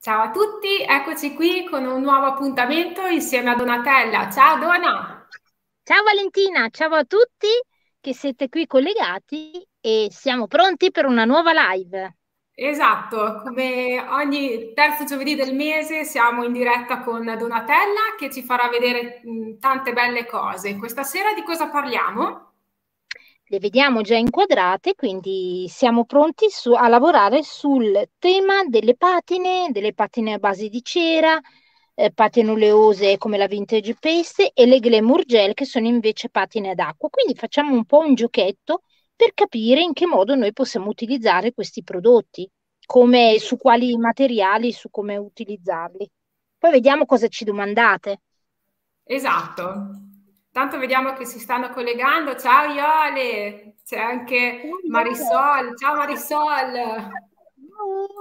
Ciao a tutti, eccoci qui con un nuovo appuntamento insieme a Donatella. Ciao Dona! Ciao Valentina, ciao a tutti che siete qui collegati e siamo pronti per una nuova live. Esatto, come ogni terzo giovedì del mese siamo in diretta con Donatella che ci farà vedere tante belle cose. Questa sera di cosa parliamo? Le vediamo già inquadrate, quindi siamo pronti a lavorare sul tema delle patine a base di cera, patine oleose come la Vintage Paste e le Glamour Gel che sono invece patine ad acqua. Quindi facciamo un po' un giochetto per capire in che modo noi possiamo utilizzare questi prodotti, come, su quali materiali, su come utilizzarli. Poi vediamo cosa ci domandate. Esatto. Tanto vediamo che si stanno collegando. Ciao Iole, c'è anche Marisol. Ciao Marisol. Ciao.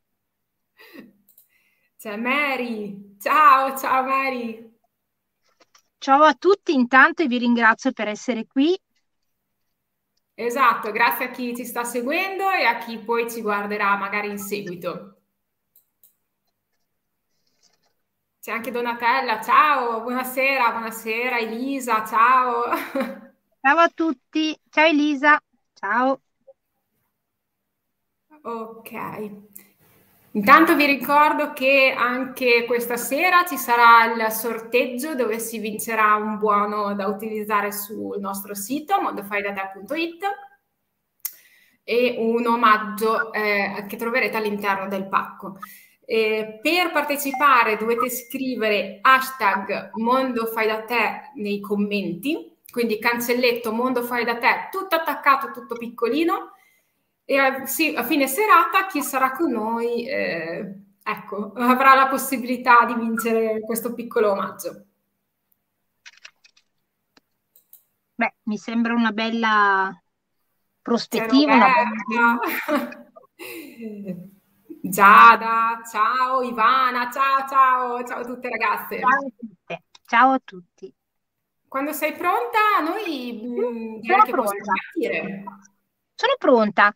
C'è Mary. Ciao, ciao Mary. Ciao a tutti intanto e vi ringrazio per essere qui. Esatto, grazie a chi ci sta seguendo e a chi poi ci guarderà magari in seguito. C'è anche Donatella, ciao, buonasera, buonasera Elisa, ciao. Ciao a tutti, ciao Elisa, ciao. Ok. Intanto vi ricordo che anche questa sera ci sarà il sorteggio dove si vincerà un buono da utilizzare sul nostro sito mondofaidate.it e un omaggio che troverete all'interno del pacco. Per partecipare dovete scrivere hashtag Mondo Fai da Te nei commenti, quindi cancelletto Mondo Fai da Te, tutto attaccato, tutto piccolino, e sì, a fine serata chi sarà con noi ecco, avrà la possibilità di vincere questo piccolo omaggio. Beh, mi sembra una bella C'è prospettiva, una bella idea. Roberta, Giada, ciao Ivana, ciao ciao, ciao a tutte ragazze. Ciao a tutte, ciao a tutti. Quando sei pronta, noi direi Sono che possiamo pronta. partire. Sono pronta.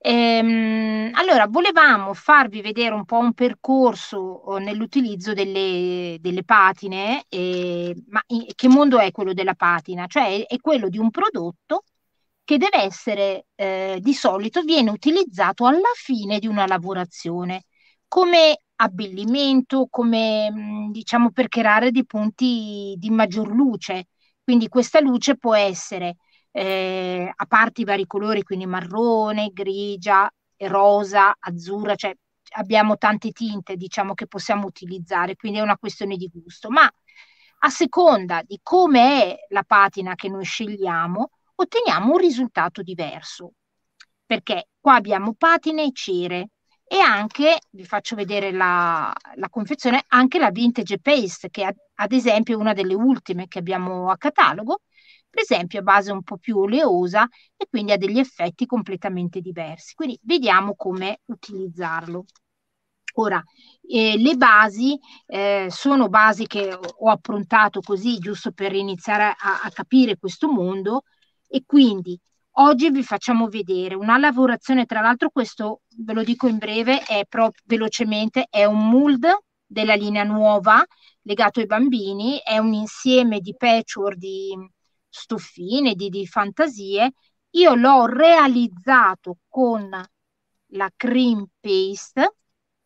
Allora, volevamo farvi vedere un po' un percorso nell'utilizzo delle patine, ma che mondo è quello della patina? Cioè è quello di un prodotto che deve essere, di solito viene utilizzato alla fine di una lavorazione, come abbellimento, come diciamo per creare dei punti di maggior luce. Quindi questa luce può essere a parte i vari colori, quindi marrone, grigia, rosa, azzurra, cioè abbiamo tante tinte, diciamo, che possiamo utilizzare, quindi è una questione di gusto, ma a seconda di come è la patina che noi scegliamo, otteniamo un risultato diverso, perché qua abbiamo patine e cere e anche, vi faccio vedere la confezione, anche la Vintage Paste, che ad esempio è una delle ultime che abbiamo a catalogo, per esempio a base un po' più oleosa e quindi ha degli effetti completamente diversi. Quindi vediamo come utilizzarlo. Ora, le basi sono basi che ho approntato così, giusto per iniziare a capire questo mondo e quindi oggi vi facciamo vedere una lavorazione, tra l'altro questo ve lo dico in breve, è proprio velocemente, è un mold della linea nuova legato ai bambini, è un insieme di patchwork, di stoffine, di fantasie. Io l'ho realizzato con la cream paste,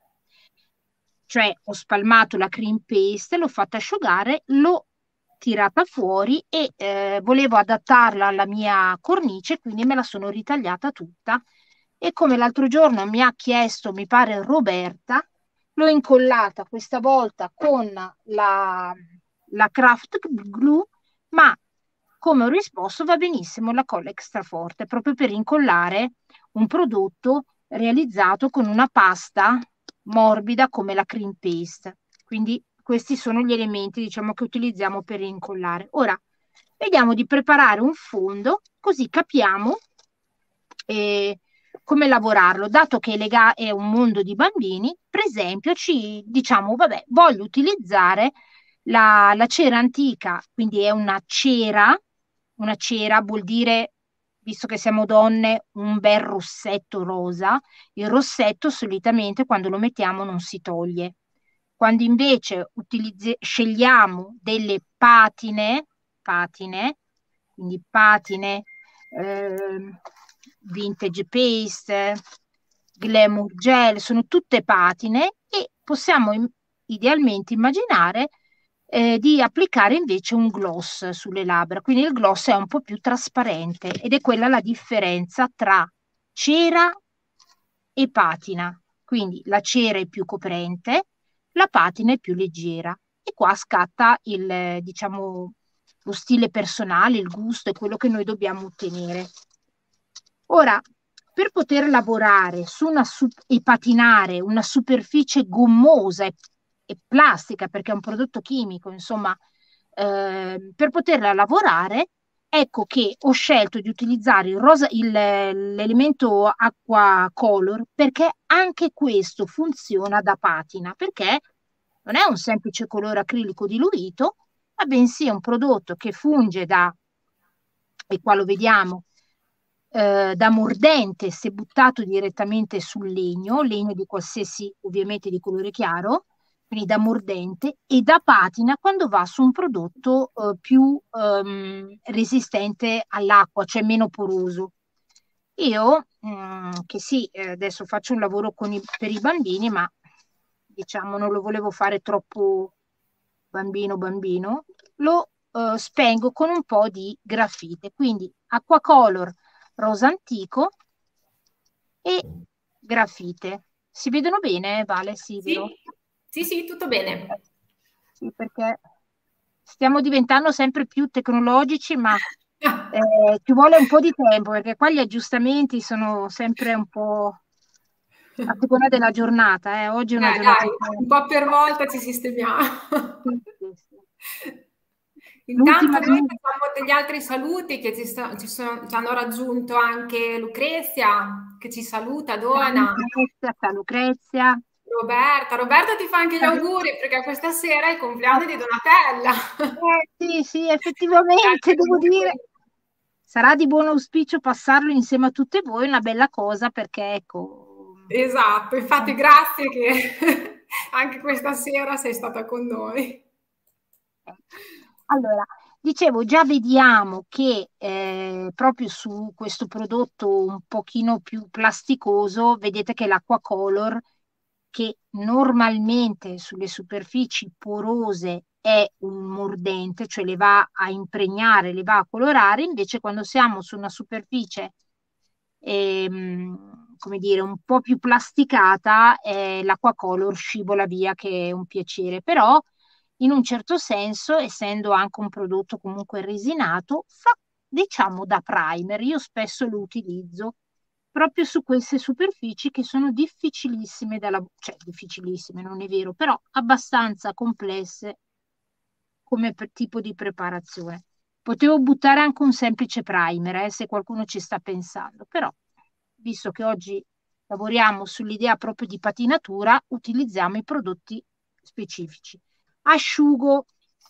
cioè ho spalmato la cream paste, l'ho fatta asciugare, l'ho tirata fuori e volevo adattarla alla mia cornice, quindi me la sono ritagliata tutta e come l'altro giorno mi ha chiesto, mi pare Roberta, l'ho incollata questa volta con la craft glue, ma come ho risposto va benissimo la colla extra forte, proprio per incollare un prodotto realizzato con una pasta morbida come la cream paste. Quindi questi sono gli elementi, diciamo, che utilizziamo per incollare. Ora vediamo di preparare un fondo così capiamo come lavorarlo. Dato che è un mondo di bambini, per esempio, ci diciamo, vabbè, voglio utilizzare la cera antica, quindi è una cera vuol dire visto che siamo donne, un bel rossetto rosa. Il rossetto solitamente quando lo mettiamo non si toglie. Quando invece scegliamo delle patine, quindi patine, vintage paste, glamour gel, sono tutte patine e possiamo idealmente immaginare di applicare invece un gloss sulle labbra. Quindi il gloss è un po' più trasparente ed è quella la differenza tra cera e patina. Quindi la cera è più coprente, la patina è più leggera. E qua scatta diciamo, lo stile personale, il gusto, è quello che noi dobbiamo ottenere. Ora, per poter lavorare e patinare una superficie gommosa e plastica, perché è un prodotto chimico, insomma, per poterla lavorare, ecco che ho scelto di utilizzare l'elemento acqua color perché anche questo funziona da patina, perché non è un semplice colore acrilico diluito, ma bensì è un prodotto che funge e qua lo vediamo, da mordente se buttato direttamente sul legno di qualsiasi, ovviamente di colore chiaro, quindi da mordente, e da patina quando va su un prodotto più resistente all'acqua, cioè meno poroso. Io, che sì, adesso faccio un lavoro per i bambini, ma diciamo non lo volevo fare troppo bambino, lo spengo con un po' di grafite, quindi acqua color rosa antico e grafite. Si vedono bene, Vale? Sì, vero? Sì, sì, sì, tutto bene. Sì, perché stiamo diventando sempre più tecnologici, ma ci vuole un po' di tempo, perché qua gli aggiustamenti sono sempre un po' a seconda della giornata. Oggi è una giornata Dai, un po'. un po' per volta ci sistemiamo. Sì, sì, sì. Intanto L'ultima noi facciamo degli altri saluti che ci hanno raggiunto anche Lucrezia, che ci saluta, dona. Ciao Lucrezia. Roberta ti fa anche gli auguri perché questa sera è il compleanno di Donatella. Sì, sì, effettivamente devo dire, sarà di buon auspicio passarlo insieme a tutte voi, una bella cosa perché ecco. Esatto, infatti grazie che anche questa sera sei stata con noi. Allora, dicevo, già vediamo che proprio su questo prodotto un pochino più plasticoso, vedete che l'acqua color, che normalmente sulle superfici porose è un mordente, cioè le va a impregnare, le va a colorare, invece quando siamo su una superficie, come dire, un po' più plasticata, l'acqua color scivola via, che è un piacere, però in un certo senso, essendo anche un prodotto comunque resinato, fa diciamo da primer. Io spesso lo utilizzo proprio su queste superfici che sono difficilissime cioè difficilissime, non è vero, però abbastanza complesse come tipo di preparazione. Potevo buttare anche un semplice primer, se qualcuno ci sta pensando, però visto che oggi lavoriamo sull'idea proprio di patinatura, utilizziamo i prodotti specifici. Asciugo.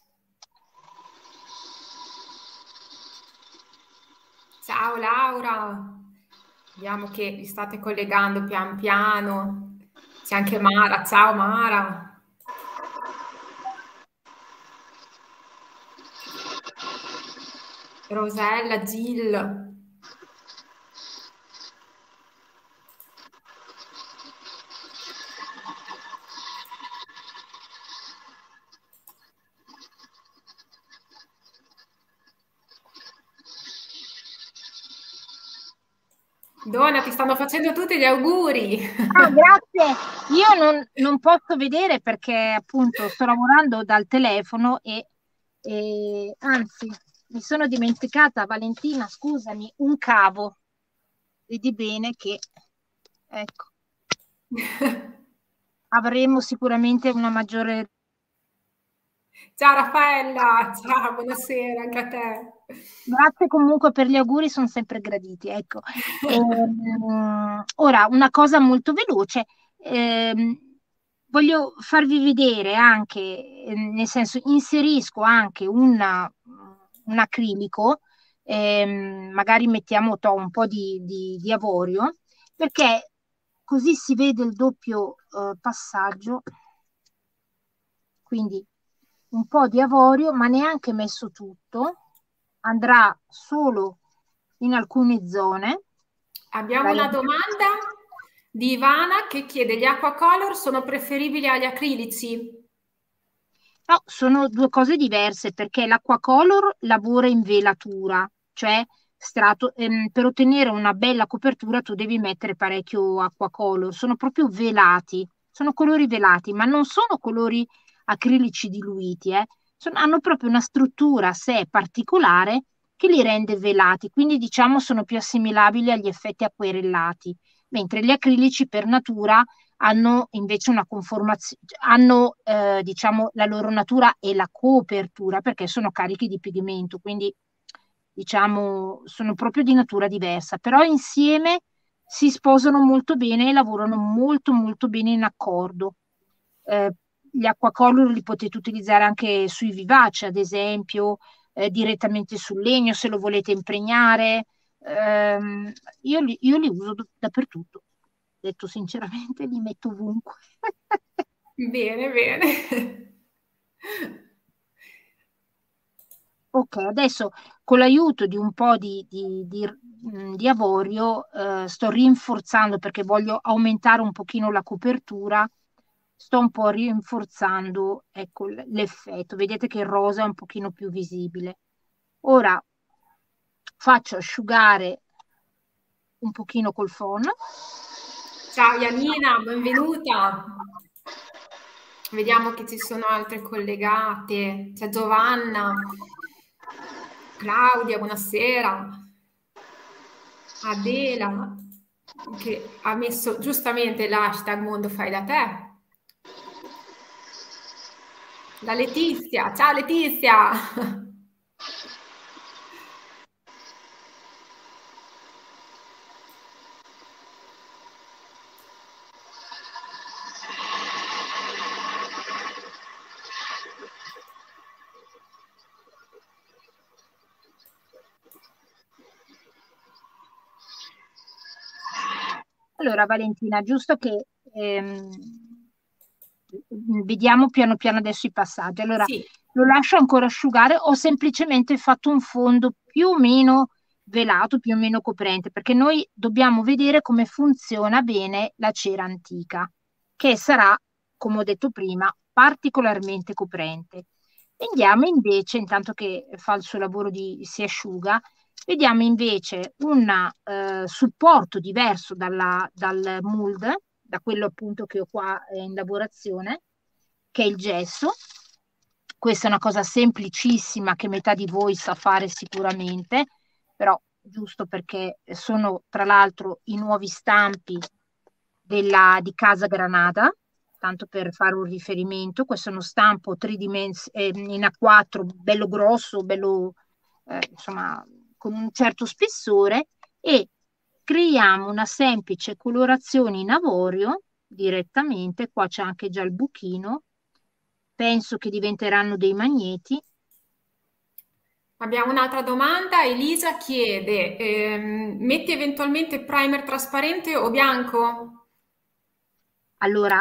Ciao Laura, vediamo che vi state collegando pian piano. C'è anche Mara, ciao Mara. Rosella, Gil. Donna, ti stanno facendo tutti gli auguri. Ah, grazie. Io non posso vedere perché appunto sto lavorando dal telefono e anzi mi sono dimenticata, Valentina, scusami, un cavo. Vedi bene che ecco, avremo sicuramente una maggiore. Ciao Raffaella, ciao, buonasera anche a te. Grazie comunque per gli auguri, sono sempre graditi. Ecco. Ora, una cosa molto veloce, voglio farvi vedere anche, nel senso, inserisco anche un acrilico magari mettiamo un po' di avorio, perché così si vede il doppio passaggio, quindi un po' di avorio, ma neanche messo tutto, andrà solo in alcune zone. Abbiamo Magari una domanda di Ivana che chiede: gli aquacolor sono preferibili agli acrilici? no, sono due cose diverse perché l'acquacolor lavora in velatura, cioè per ottenere una bella copertura tu devi mettere parecchio acquacolor, sono proprio velati, sono colori velati, ma non sono colori acrilici diluiti, hanno proprio una struttura a sé particolare che li rende velati, quindi diciamo sono più assimilabili agli effetti acquerellati, mentre gli acrilici per natura hanno invece una conformazione, hanno diciamo la loro natura e la copertura perché sono carichi di pigmento, quindi diciamo sono proprio di natura diversa, però insieme si sposano molto bene e lavorano molto molto bene in accordo. Eh, Gli acquacolor li potete utilizzare anche sui vivaci, ad esempio, direttamente sul legno se lo volete impregnare. Io li uso dappertutto, detto sinceramente, li metto ovunque. Bene, bene. Ok, adesso con l'aiuto di un po' di avorio sto rinforzando perché voglio aumentare un pochino la copertura, sto un po' rinforzando, ecco, l'effetto. Vedete che il rosa è un pochino più visibile. Ora faccio asciugare un pochino col phon. Ciao Janina, benvenuta. Vediamo che ci sono altre collegate. C'è Giovanna, Claudia, buonasera. Adela, che ha messo giustamente l'hashtag Mondo Fai da Te. La Letizia, ciao Letizia. Allora, Valentina, giusto che vediamo piano piano adesso i passaggi. Allora, Sì, lo lascio ancora asciugare. Ho semplicemente fatto un fondo più o meno velato, più o meno coprente, perché noi dobbiamo vedere come funziona bene la cera antica, che sarà, come ho detto prima, particolarmente coprente. Vediamo invece, intanto che fa il suo lavoro si asciuga, vediamo invece un supporto diverso dal mold, da quello appunto che ho qua in lavorazione, che è il gesso. Questa è una cosa semplicissima che metà di voi sa fare sicuramente, però giusto perché sono tra l'altro i nuovi stampi di Casa Granada, tanto per fare un riferimento. Questo è uno stampo in A4, bello grosso, bello insomma con un certo spessore, e creiamo una semplice colorazione in avorio direttamente. Qua c'è anche già il buchino, penso che diventeranno dei magneti. abbiamo un'altra domanda. Elisa chiede, metti eventualmente primer trasparente o bianco? Allora,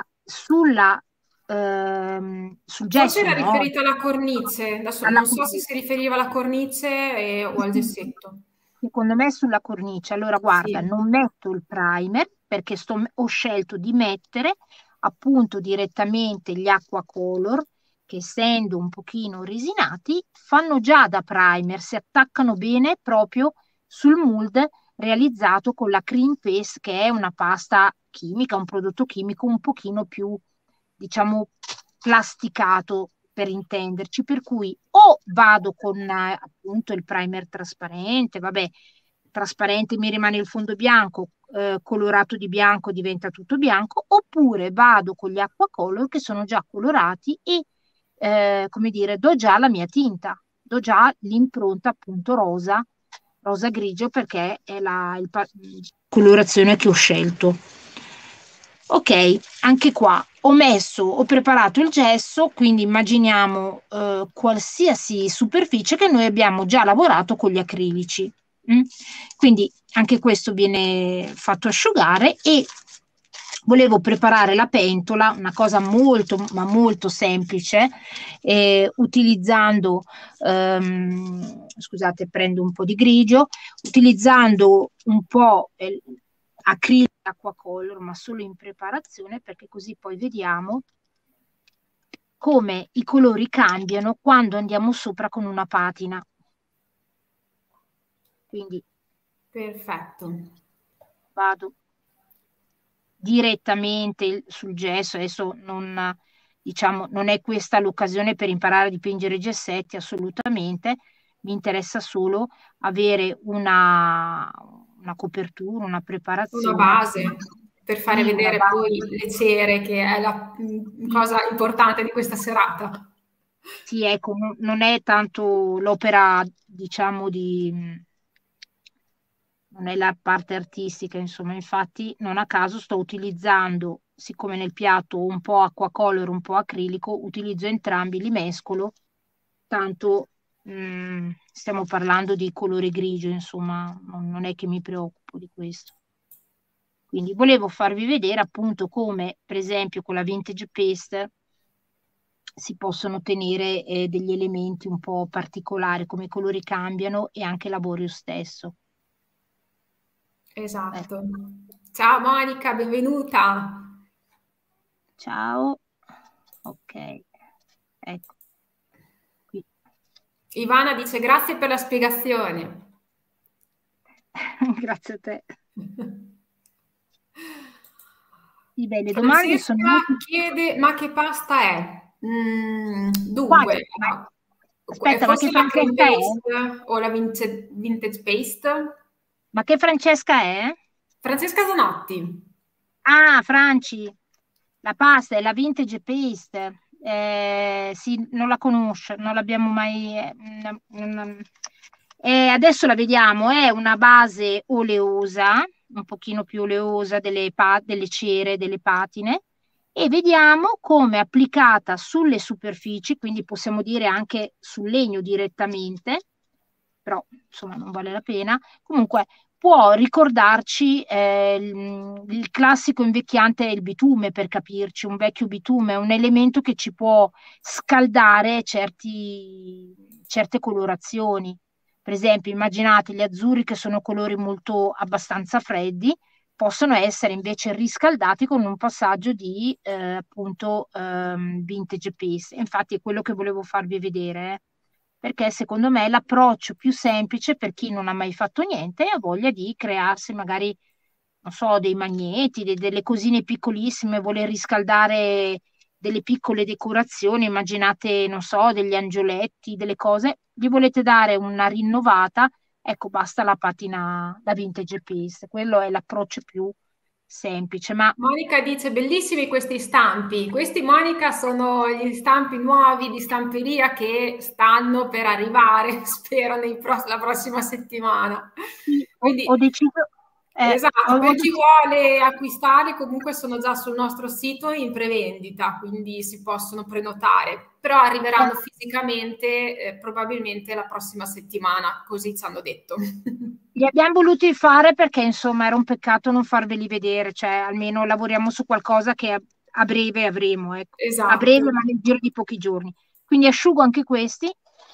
sul Forse gesso era no, riferito alla cornice, adesso alla non so se cornice. si riferiva alla cornice o al gessetto. Secondo me sulla cornice. Allora, guarda, Sì. non metto il primer perché ho scelto di mettere appunto direttamente gli acqua color che, essendo un pochino resinati, fanno già da primer, si attaccano bene proprio sul mold realizzato con la cream paste, che è una pasta chimica, un prodotto chimico un pochino più, diciamo, plasticato per intenderci, per cui o vado con appunto il primer trasparente, vabbè, trasparente mi rimane il fondo bianco, colorato di bianco diventa tutto bianco, oppure vado con gli acquacolor che sono già colorati e, come dire, do già la mia tinta, do già l'impronta appunto rosa, rosa grigio perché è la colorazione che ho scelto. Ok, anche qua ho preparato il gesso, quindi immaginiamo qualsiasi superficie che noi abbiamo già lavorato con gli acrilici. Mm? Quindi anche questo viene fatto asciugare e volevo preparare la pentola, una cosa molto, ma molto semplice, utilizzando, scusate, prendo un po' di grigio, utilizzando un po' acrilico e acquacolor, ma solo in preparazione, perché così poi vediamo come i colori cambiano quando andiamo sopra con una patina. Quindi Perfetto. vado direttamente sul gesso. Adesso non, diciamo, non è questa l'occasione per imparare a dipingere gessetti, assolutamente. Mi interessa solo avere una copertura, una Una preparazione. base per fare Sì, una vedere poi base. le cere, che è la Sì, cosa importante di questa serata. sì, ecco, non è tanto l'opera, diciamo, non è la parte artistica, insomma, infatti non a caso sto utilizzando, siccome nel piatto ho un po' acquacolor, un po' acrilico, utilizzo entrambi, li mescolo, tanto stiamo parlando di colore grigio, insomma, non è che mi preoccupo di questo. Quindi volevo farvi vedere appunto come, per esempio, con la vintage paste si possono ottenere degli elementi un po' particolari, come i colori cambiano e anche l'avorio stesso. Esatto. Ecco. Ciao Monica, benvenuta. Ciao, ok, ecco qui. Ivana dice grazie per la spiegazione. Grazie a te. Sì, beh, le domande sono Francesca molto... chiede ma che pasta è? Quale? Dunque, Aspetta, ma che forse la cream Francesca è? based o la vintage paste? Ma che Francesca è? Francesca Zanotti. Ah, Franci, la pasta è la vintage paste. Sì, non la conosco, non l'abbiamo mai... adesso la vediamo, è una base oleosa, un pochino più oleosa delle cere, delle patine, e vediamo come applicata sulle superfici, quindi possiamo dire anche sul legno direttamente, però insomma non vale la pena. Comunque può ricordarci il classico invecchiante è il bitume, per capirci, un vecchio bitume, un elemento che ci può scaldare certe colorazioni. Per esempio, immaginate gli azzurri che sono colori molto abbastanza freddi, possono essere invece riscaldati con un passaggio di appunto vintage paste. Infatti è quello che volevo farvi vedere, perché secondo me è l'approccio più semplice per chi non ha mai fatto niente e ha voglia di crearsi magari, non so, dei magneti, delle cosine piccolissime, vuole riscaldare delle piccole decorazioni, immaginate, non so, degli angioletti, delle cose, gli volete dare una rinnovata, ecco, basta la patina da vintage paste, quello è l'approccio più semplice, ma Monica dice bellissimi questi stampi. Questi, Monica, sono gli stampi nuovi di stamperia che stanno per arrivare, spero, la prossima settimana. sì, Quindi, ho deciso, esatto, ho per chi deciso. vuole acquistare, comunque sono già sul nostro sito in prevendita, quindi si possono prenotare, però arriveranno fisicamente, probabilmente la prossima settimana, così ci hanno detto. Li abbiamo voluti fare perché insomma era un peccato non farveli vedere, cioè almeno lavoriamo su qualcosa che a breve avremo, ecco. A Esatto. breve, ma nel giro di pochi giorni. Quindi asciugo anche questi.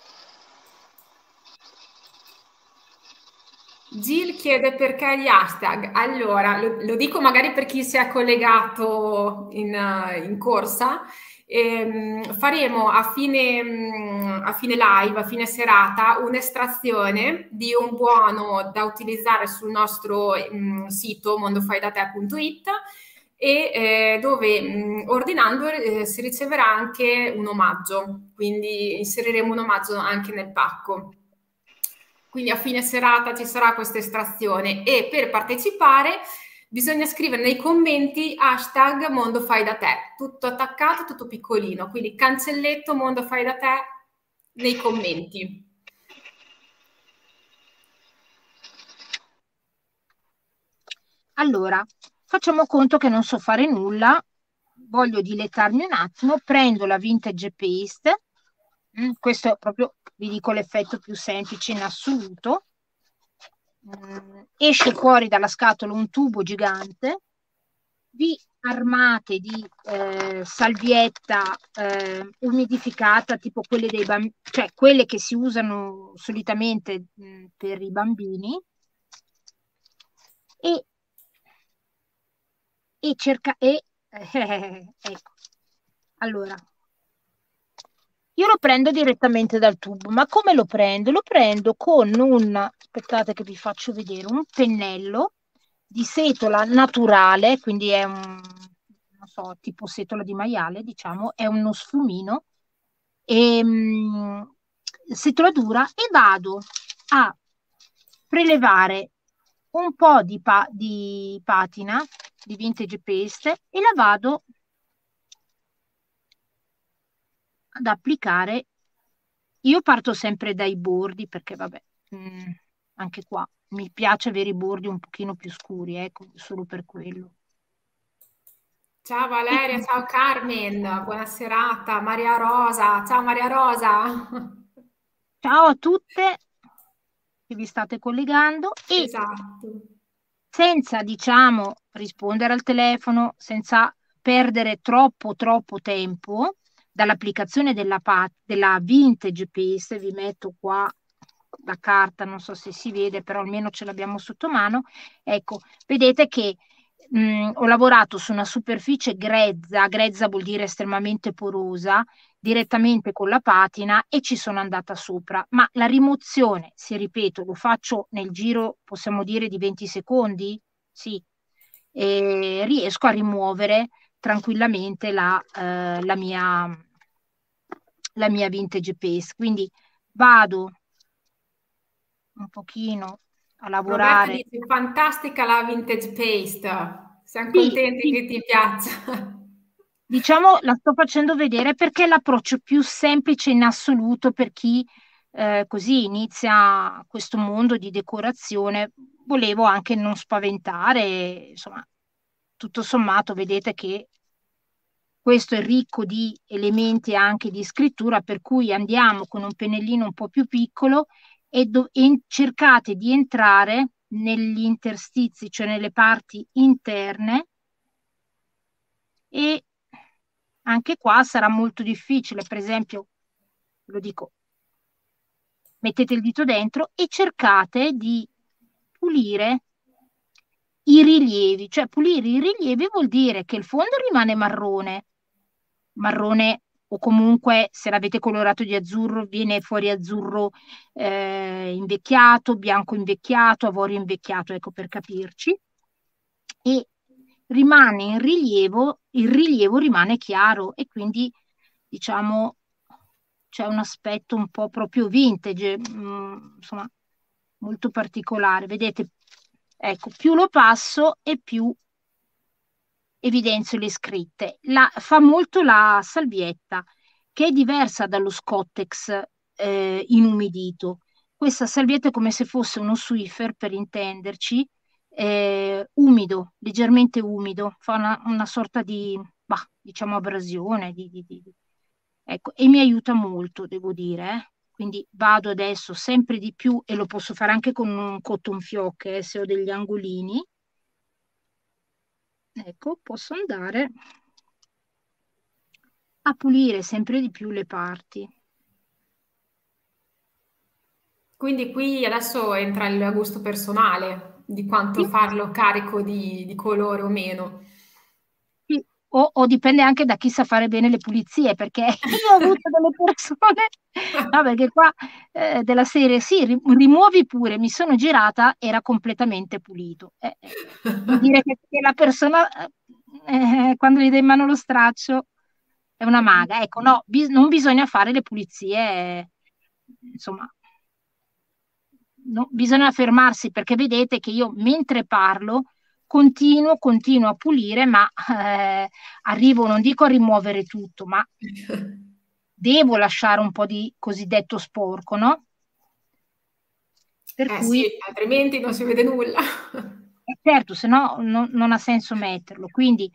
Gil chiede perché gli hashtag. Allora, lo dico magari per chi si è collegato in corsa. Faremo a fine live, a fine serata, un'estrazione di un buono da utilizzare sul nostro sito mondofaidate.it e dove ordinando si riceverà anche un omaggio, quindi inseriremo un omaggio anche nel pacco. Quindi a fine serata ci sarà questa estrazione e per partecipare bisogna scrivere nei commenti hashtag Mondo Fai da Te, tutto attaccato, tutto piccolino, quindi cancelletto Mondo Fai da Te nei commenti. Allora, facciamo conto che non so fare nulla, voglio dilettarmi un attimo, prendo la Vintage Paste, questo è proprio, vi dico, l'effetto più semplice in assoluto. Esce fuori dalla scatola un tubo gigante, vi armate di salvietta umidificata, tipo quelle dei bambini, cioè quelle che si usano solitamente per i bambini, e, ecco, allora io lo prendo direttamente dal tubo, ma come lo prendo? Lo prendo con aspettate che vi faccio vedere, un pennello di setola naturale, quindi è non so, tipo setola di maiale, diciamo, è uno sfumino, setola dura, e vado a prelevare un po' di patina, di Vintage Paste, e la vado ad applicare. Io parto sempre dai bordi perché, vabbè, anche qua mi piace avere i bordi un pochino più scuri, ecco, solo per quello. Ciao E Valeria, ciao Carmen, buona serata. Maria Rosa, ciao Maria Rosa. ciao a tutte che vi state collegando, e Esatto. senza, diciamo, rispondere al telefono, senza perdere troppo tempo, dall'applicazione della Vintage Paste, vi metto qua la carta, non so se si vede, però almeno ce l'abbiamo sotto mano. Ecco, vedete che ho lavorato su una superficie grezza, grezza vuol dire estremamente porosa, direttamente con la patina, e ci sono andata sopra. Ma la rimozione, se ripeto, lo faccio nel giro, possiamo dire, di 20 secondi? Sì. E riesco a rimuovere tranquillamente la mia Vintage Paste. Quindi vado un pochino a Roberta lavorare. dice, fantastica la vintage paste. Siamo Sì, contenti sì, che ti piaccia. diciamo, la sto facendo vedere perché è l'approccio più semplice in assoluto per chi così inizia questo mondo di decorazione. Volevo anche non spaventare, insomma, tutto sommato, vedete che questo è ricco di elementi anche di scrittura, per cui andiamo con un pennellino un po' più piccolo e cercate di entrare negli interstizi, cioè nelle parti interne, e anche qua sarà molto difficile. Per esempio, lo dico, mettete il dito dentro e cercate di pulire i rilievi, cioè pulire i rilievi vuol dire che il fondo rimane marrone, o comunque se l'avete colorato di azzurro viene fuori azzurro invecchiato, bianco invecchiato, avorio invecchiato, ecco, per capirci, e rimane in rilievo, il rilievo rimane chiaro, e quindi, diciamo, c'è un aspetto un po' proprio vintage, insomma, molto particolare. Vedete, ecco, più lo passo e più evidenzio le scritte. Fa molto la salvietta, che è diversa dallo Scottex inumidito. Questa salvietta è come se fosse uno Swiffer, per intenderci, umido, leggermente umido, fa una sorta di, bah, diciamo, abrasione. Ecco, e mi aiuta molto, devo dire. Quindi vado adesso sempre di più, e lo posso fare anche con un cotton fioc, se ho degli angolini. Ecco, posso andare a pulire sempre di più le parti. Quindi qui adesso entra il gusto personale di quanto Sì, farlo carico di colore o meno. sì. O dipende anche da chi sa fare bene le pulizie, perché io ho avuto delle persone, no, perché qua della serie, sì, rimuovi pure, mi sono girata, era completamente pulito. Vuol dire che la persona, quando gli dai in mano lo straccio, è una maga. Ecco, no, non bisogna fare le pulizie, insomma, bisogna fermarsi, perché vedete che io, mentre parlo, continuo a pulire, ma arrivo, non dico a rimuovere tutto, ma devo lasciare un po' di cosiddetto sporco, no? Per Eh cui sì, altrimenti non si vede nulla. certo, se no non ha senso metterlo. Quindi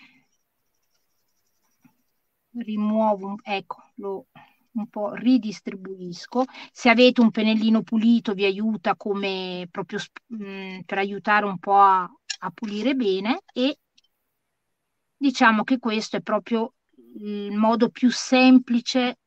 rimuovo, ecco, lo un po' ridistribuisco. Se avete un pennellino pulito vi aiuta come proprio per aiutare un po' a pulire bene, e diciamo che questo è proprio il modo più semplice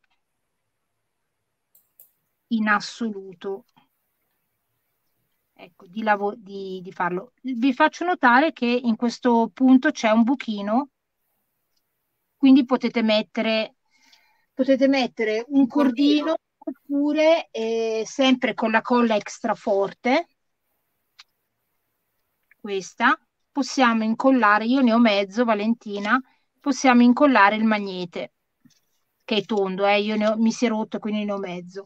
in assoluto, ecco, di farlo. Vi faccio notare che in questo punto c'è un buchino, quindi potete mettere un Un cordino. cordino, oppure sempre con la colla extra forte, questa, possiamo incollare, io ne ho mezzo, Valentina, possiamo incollare il magnete, che è tondo, io mi si è rotto, quindi ne ho mezzo.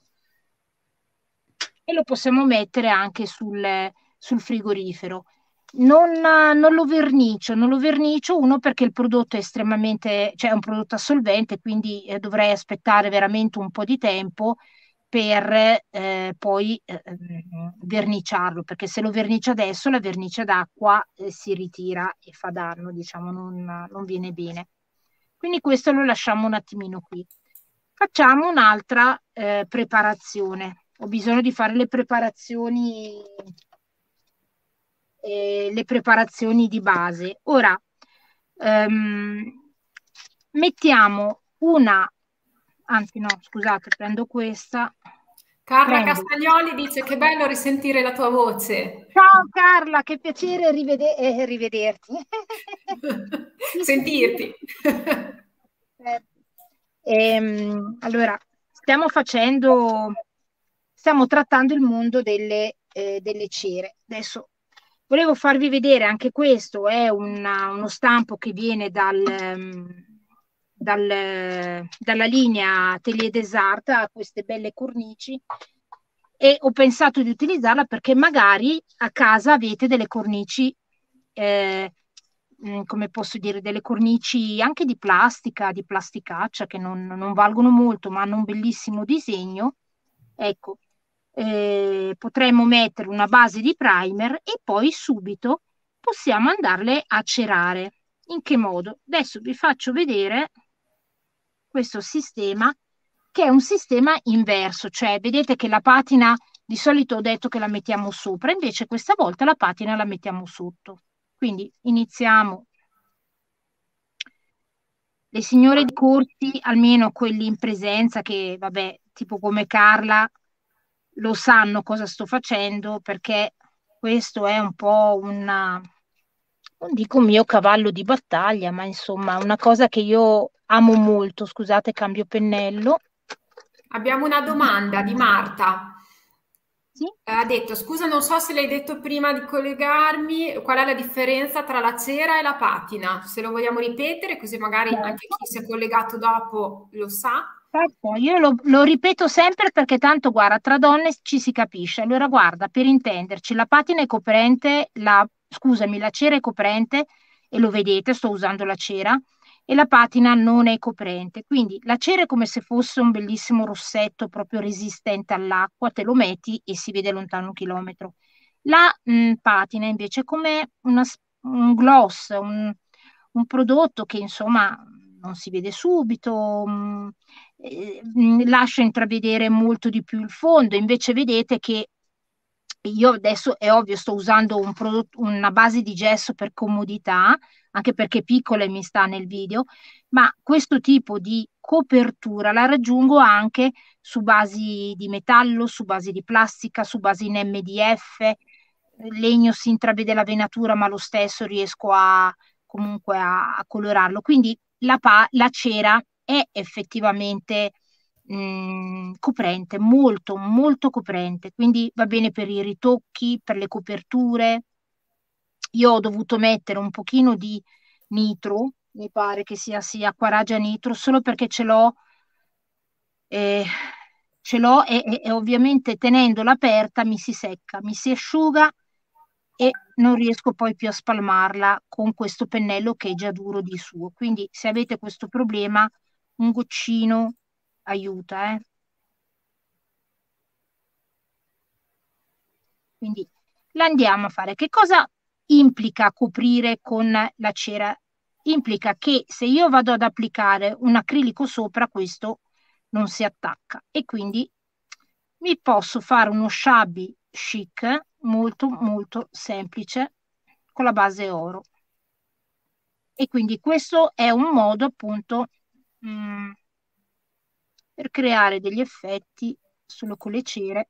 E lo possiamo mettere anche sul frigorifero. Non lo vernicio, uno perché il prodotto è estremamente, cioè è un prodotto assolvente, quindi dovrei aspettare veramente un po' di tempo per poi verniciarlo, perché se lo vernicio adesso la vernice d'acqua si ritira e fa danno, diciamo, non viene bene. Quindi questo lo lasciamo un attimino qui. Facciamo un'altra preparazione. Ho bisogno di fare le preparazioni di base. Ora, mettiamo anzi no, scusate, prendo questa. Carla Castagnoli dice che bello risentire la tua voce. Ciao Carla, che piacere rivederti. Sentirti. Allora, stiamo trattando il mondo delle cere. Adesso volevo farvi vedere anche questo, è uno stampo che viene dalla linea Atelier des Arts, ha queste belle cornici, e ho pensato di utilizzarla perché magari a casa avete delle cornici, come posso dire, delle cornici anche di plastica, di plasticaccia, che non valgono molto, ma hanno un bellissimo disegno. Ecco, potremmo mettere una base di primer e poi subito possiamo andarle a cerare. In che modo? Adesso vi faccio vedere questo sistema, che è un sistema inverso, cioè vedete che la patina di solito ho detto che la mettiamo sopra, invece questa volta la patina la mettiamo sotto. Quindi iniziamo. Le signore di corsi, almeno quelli in presenza, che vabbè, tipo come Carla, lo sanno cosa sto facendo, perché questo è un po' non dico mio cavallo di battaglia, ma insomma una cosa che io amo molto. Scusate, cambio pennello. Abbiamo una domanda di Marta. Sì? Ha detto, scusa, non so se l'hai detto prima di collegarmi, qual è la differenza tra la cera e la patina? Se lo vogliamo ripetere, così magari anche chi si è collegato dopo lo sa. Certo, io lo ripeto sempre perché tanto, guarda, tra donne ci si capisce. Allora, guarda, per intenderci, la patina è coprente, scusami, la cera è coprente, e lo vedete, sto usando la cera, e la patina non è coprente. Quindi la cera è come se fosse un bellissimo rossetto proprio resistente all'acqua, te lo metti e si vede lontano 1 chilometro. La patina invece è come un gloss, un prodotto che insomma non si vede subito, lascia intravedere molto di più il fondo. Invece vedete che io adesso è ovvio, sto usando una base di gesso per comodità, anche perché è piccola e mi sta nel video, ma questo tipo di copertura la raggiungo anche su basi di metallo, su basi di plastica, su basi in MDF. Legno si intravede la venatura, ma lo stesso riesco comunque a colorarlo. Quindi la cera è effettivamente coprente, molto, molto coprente, quindi va bene per i ritocchi, per le coperture. Io ho dovuto mettere un pochino di nitro, mi pare che sia acquaragia nitro, solo perché eh, ce l'ho e ovviamente tenendola aperta mi si secca, mi si asciuga e non riesco poi più a spalmarla con questo pennello che è già duro di suo. Quindi se avete questo problema, un goccino aiuta, eh. Quindi la andiamo a fare. Che cosa implica coprire con la cera, implica che se io vado ad applicare un acrilico sopra, questo non si attacca e quindi mi posso fare uno shabby chic molto molto semplice con la base oro. E quindi questo è un modo appunto per creare degli effetti solo con le cere.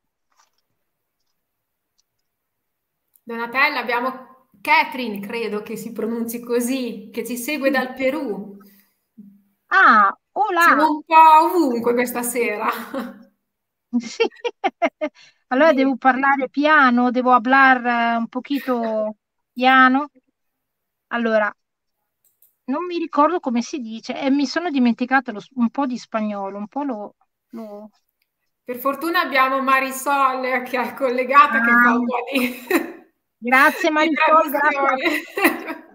Donatella, abbiamo Catherine, credo che si pronunci così, che ci segue dal Perù. Ah, hola! Siamo un po' ovunque questa sera. Sì. Allora Sì. devo parlare piano, devo hablar un poquito piano. Allora, non mi ricordo come si dice e mi sono dimenticata un po' di spagnolo, un po' lo... Per fortuna abbiamo Marisol che è collegata che fa un Ah, po' di, grazie di Marisol, grazie a te. traduzione.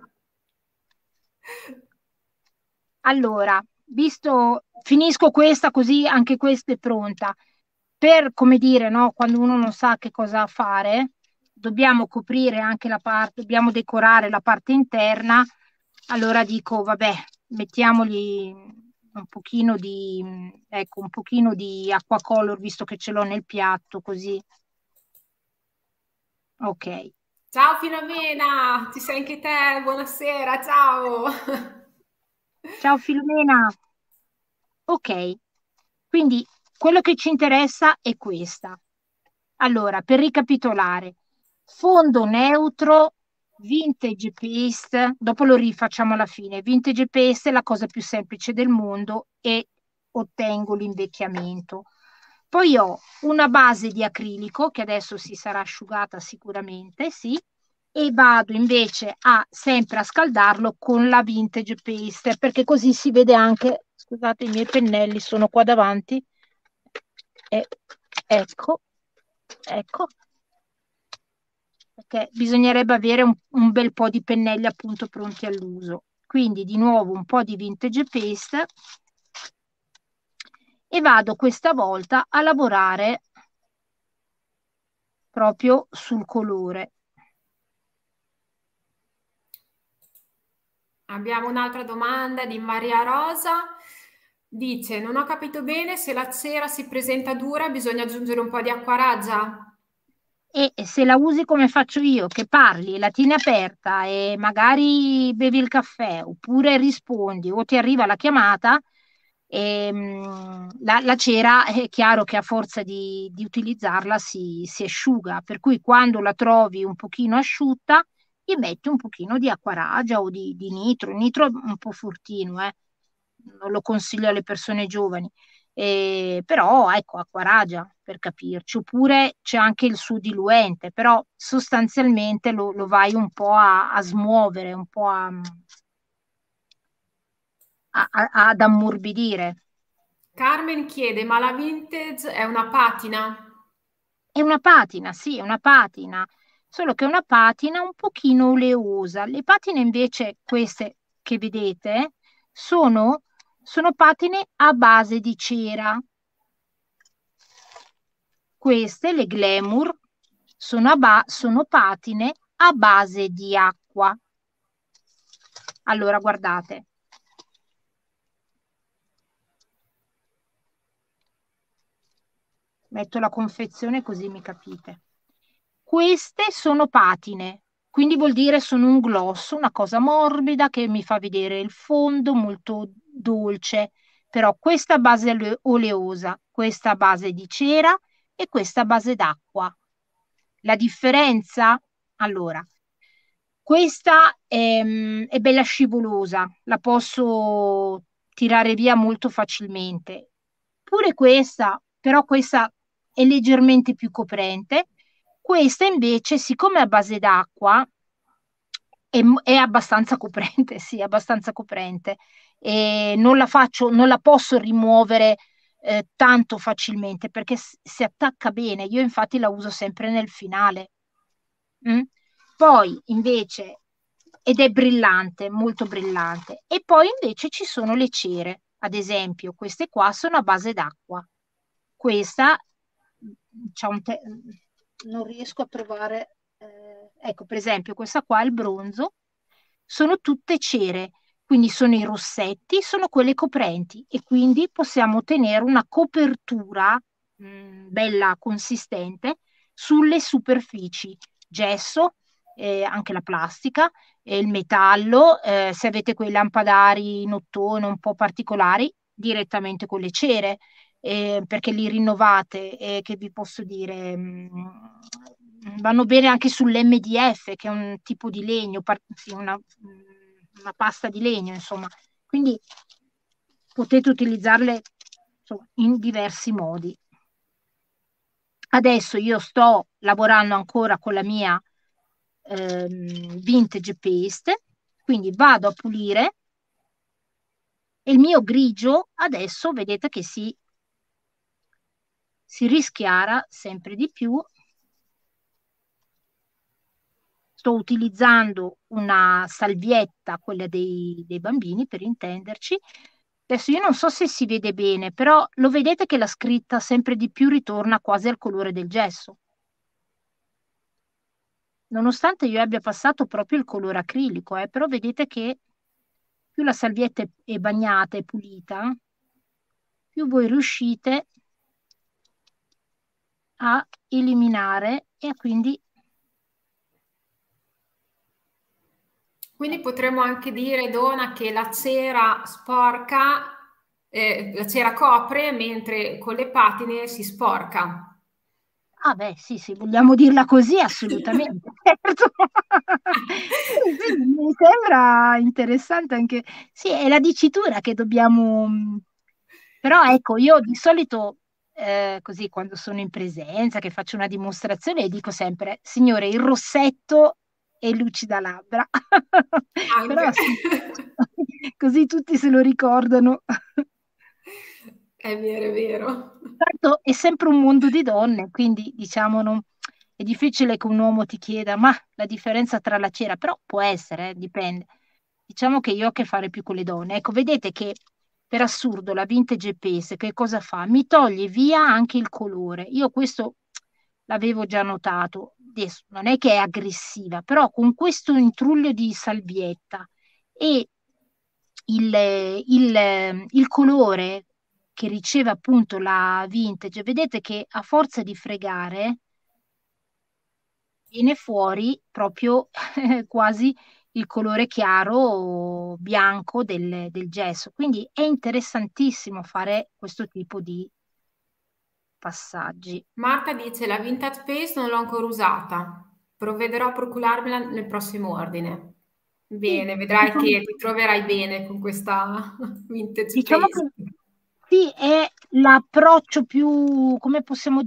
Allora, visto, finisco questa così anche questa è pronta. Per, come dire, no, quando uno non sa che cosa fare, dobbiamo coprire anche la parte, dobbiamo decorare la parte interna. Allora dico, vabbè, mettiamogli ecco, un pochino di acqua color, visto che ce l'ho nel piatto, così. Ok. Ciao Filomena, ci sei anche te? Buonasera, ciao. Ciao Filomena. Ok, quindi quello che ci interessa è questa. Allora, per ricapitolare, fondo neutro, vintage paste, dopo lo rifacciamo alla fine. Vintage paste è la cosa più semplice del mondo e ottengo l'invecchiamento. Poi ho una base di acrilico che adesso si sarà asciugata sicuramente, sì, e vado invece a sempre a scaldarlo con la vintage paste perché così si vede anche, scusate, i miei pennelli sono qua davanti. E, ecco, ecco, perché bisognerebbe avere un bel po' di pennelli appunto pronti all'uso. Quindi di nuovo un po' di vintage paste e vado questa volta a lavorare proprio sul colore. Abbiamo un'altra domanda di Maria Rosa. Dice, non ho capito bene se la cera si presenta dura, bisogna aggiungere un po' di acqua raggia. E se la usi come faccio io, che parli, la tieni aperta e magari bevi il caffè oppure rispondi o ti arriva la chiamata, la cera è chiaro che a forza di utilizzarla si asciuga, per cui quando la trovi un pochino asciutta, gli metti un pochino di acqua ragia o di nitro. Il nitro è un po' fortino, non lo consiglio alle persone giovani. Però ecco, acqua ragia per capirci, oppure c'è anche il suo diluente, però sostanzialmente lo vai un po' a smuovere, un po' ad ammorbidire. Carmen chiede, ma la vintage è una patina? È una patina, sì, è una patina, solo che è una patina un pochino oleosa. Le patine invece, queste che vedete, sono patine a base di cera. Queste, le Glamour, sono patine a base di acqua. Allora, guardate. Metto la confezione così mi capite. Queste sono patine, quindi vuol dire sono un gloss, una cosa morbida che mi fa vedere il fondo molto dolce, però questa base oleosa, questa base di cera e questa base d'acqua. La differenza? Allora, questa è bella scivolosa, la posso tirare via molto facilmente. Pure questa, però questa è leggermente più coprente. Questa invece, siccome è a base d'acqua, è abbastanza coprente, sì, è abbastanza coprente. E non la posso rimuovere tanto facilmente perché si attacca bene. Io infatti la uso sempre nel finale. Mm? Poi invece, ed è brillante, molto brillante. E poi invece ci sono le cere. Ad esempio, queste qua sono a base d'acqua. Questa c'ha non riesco a trovare, ecco, per esempio, questa qua, il bronzo, sono tutte cere, quindi sono i rossetti, sono quelle coprenti e quindi possiamo ottenere una copertura bella consistente sulle superfici, gesso, anche la plastica, il metallo, se avete quei lampadari in ottone un po' particolari, direttamente con le cere, perché li rinnovate, che vi posso dire, vanno bene anche sull'MDF, che è un tipo di legno, sì, una pasta di legno, insomma. Quindi potete utilizzarle, insomma, in diversi modi. Adesso io sto lavorando ancora con la mia vintage paste, quindi vado a pulire e il mio grigio adesso vedete che si rischiara sempre di più. Sto utilizzando una salvietta, quella dei bambini, per intenderci. Adesso io non so se si vede bene, però lo vedete che la scritta sempre di più ritorna quasi al colore del gesso. Nonostante io abbia passato proprio il colore acrilico, però vedete che più la salvietta è bagnata e pulita, più voi riuscite a eliminare e quindi Quindi potremmo anche dire, Dona, che la cera sporca, la cera copre, mentre con le patine si sporca. ah beh, sì, sì, vogliamo dirla così, assolutamente, certo. Sì, mi sembra interessante anche, sì, è la dicitura che dobbiamo, però ecco, io di solito, così quando sono in presenza, che faccio una dimostrazione, dico sempre, signore, il rossetto e lucida labbra. Però Anche. sì, così tutti se lo ricordano. È vero, è vero. Tanto è sempre un mondo di donne, quindi diciamo è difficile che un uomo ti chieda, ma la differenza tra la cera, però può essere, dipende. Diciamo che io ho a che fare più con le donne. Ecco, vedete che per assurdo la Vintage Paste che cosa fa? Mi toglie via anche il colore. Io questo l'avevo già notato. Adesso non è che è aggressiva, però con questo intruglio di salvietta e il colore che riceve appunto la vintage, vedete che a forza di fregare viene fuori proprio quasi il colore chiaro bianco del gesso. Quindi è interessantissimo fare questo tipo di passaggi. Marta dice, la Vintage Paste non l'ho ancora usata. Provvederò a procurarmela nel prossimo ordine. Sì, Bene, vedrai diciamo, che ti troverai bene con questa Vintage diciamo Paste. che sì, è l'approccio più, come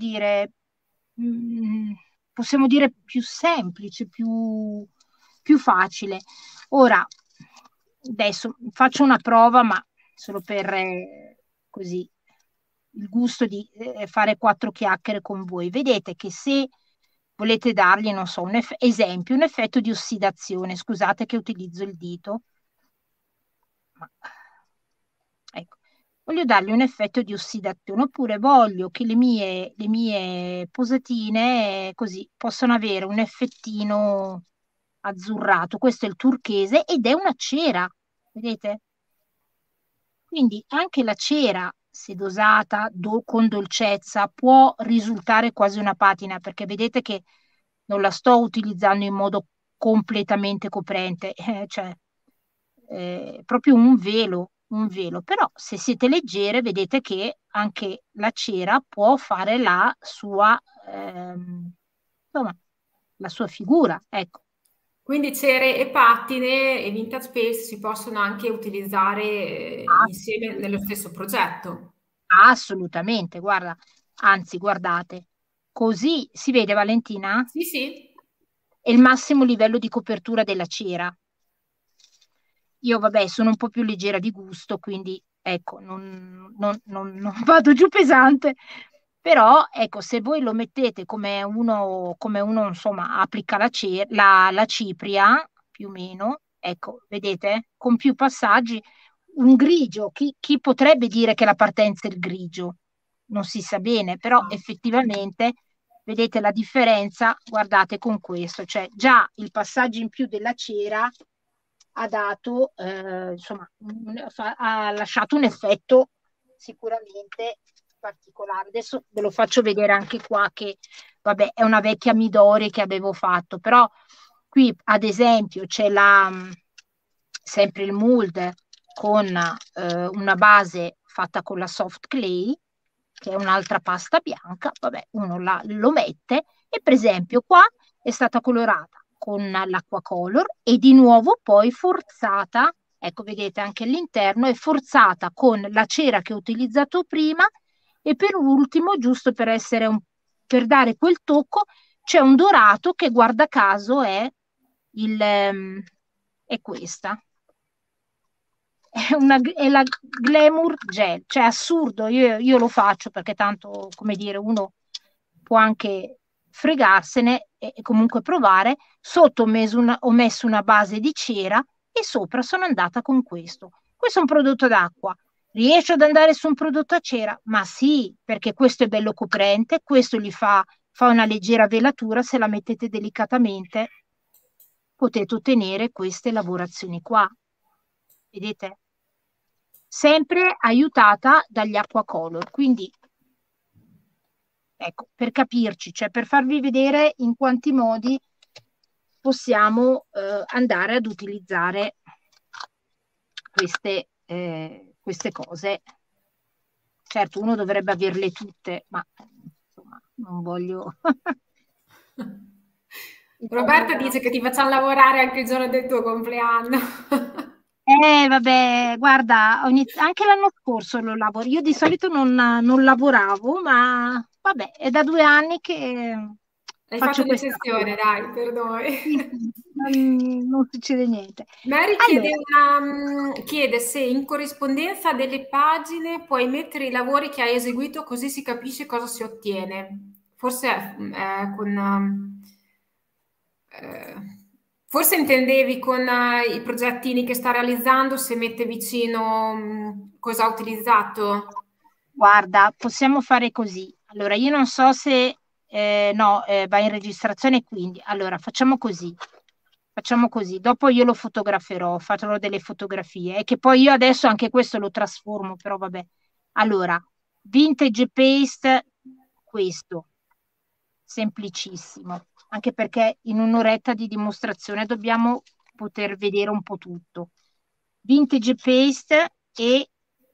mm, possiamo dire più semplice, più facile. Ora, adesso faccio una prova, ma solo per così il gusto di fare quattro chiacchiere con voi. Vedete che se volete dargli, non so, esempio, un effetto di ossidazione, scusate che utilizzo il dito, ma ecco, voglio dargli un effetto di ossidazione, oppure voglio che le mie posatine così possano avere un effettino azzurrato. Questo è il turchese ed è una cera, vedete? Quindi anche la cera, se dosata con dolcezza, può risultare quasi una patina, perché vedete che non la sto utilizzando in modo completamente coprente, cioè proprio un velo. Però se siete leggere, vedete che anche la cera può fare insomma, la sua figura, ecco. Quindi cere e pattine e Vintage Paste si possono anche utilizzare insieme nello stesso progetto. Assolutamente, guarda, anzi, guardate, così si vede, Valentina, Sì, sì. è il massimo livello di copertura della cera. Io, vabbè, sono un po' più leggera di gusto, quindi ecco, non vado giù pesante, però ecco, se voi lo mettete come uno insomma, applica la cipria, più o meno, ecco, vedete, con più passaggi, un grigio, chi potrebbe dire che la partenza è il grigio? Non si sa bene, però effettivamente Vedete la differenza? Guardate con questo, cioè già il passaggio in più della cera ha dato, insomma, ha lasciato un effetto sicuramente particolare. Adesso ve lo faccio vedere anche qua che, vabbè, è una vecchia Midori che avevo fatto, però qui ad esempio c'è sempre il mold con una base fatta con la soft clay, che è un'altra pasta bianca, vabbè, uno lo mette e per esempio qua è stata colorata con l'acquacolor e di nuovo poi forzata, ecco vedete anche all'interno è forzata con la cera che ho utilizzato prima e per ultimo, giusto per essere per dare quel tocco, c'è un dorato che guarda caso è questa. È la Glamour Gel, cioè assurdo, io lo faccio perché tanto, come dire, uno può anche fregarsene e comunque provare. Sotto ho messo una base di cera e sopra sono andata con questo. Questo è un prodotto d'acqua. Riesce ad andare su un prodotto a cera? Ma sì, perché questo è bello coprente, questo fa una leggera velatura, se la mettete delicatamente potete ottenere queste lavorazioni qua. Vedete? Sempre aiutata dagli acquacolor. Quindi, ecco, per capirci, cioè per farvi vedere in quanti modi possiamo andare ad utilizzare queste cose. Certo, uno dovrebbe averle tutte, ma insomma, non voglio... Roberta dice che ti facciamo lavorare anche il giorno del tuo compleanno. Vabbè, guarda, anche l'anno scorso lo lavoro. Io di solito non lavoravo, ma vabbè, è da 2 anni che Hai fatto faccio questa un'eccezione, cosa. dai, per noi. Sì, sì, non succede niente. Mary Allora, chiede se in corrispondenza delle pagine puoi mettere i lavori che hai eseguito così si capisce cosa si ottiene. Forse eh, forse intendevi con i progettini che sta realizzando, se mette vicino cosa ha utilizzato. guarda, possiamo fare così. Allora, io non so se no, va in registrazione quindi. Allora, facciamo così. Facciamo così. Dopo io lo fotograferò, farò delle fotografie. E che poi io adesso anche questo lo trasformo, però vabbè. Allora, vintage paste, questo, semplicissimo. Anche perché in un'oretta di dimostrazione dobbiamo poter vedere un po' tutto. Vintage paste e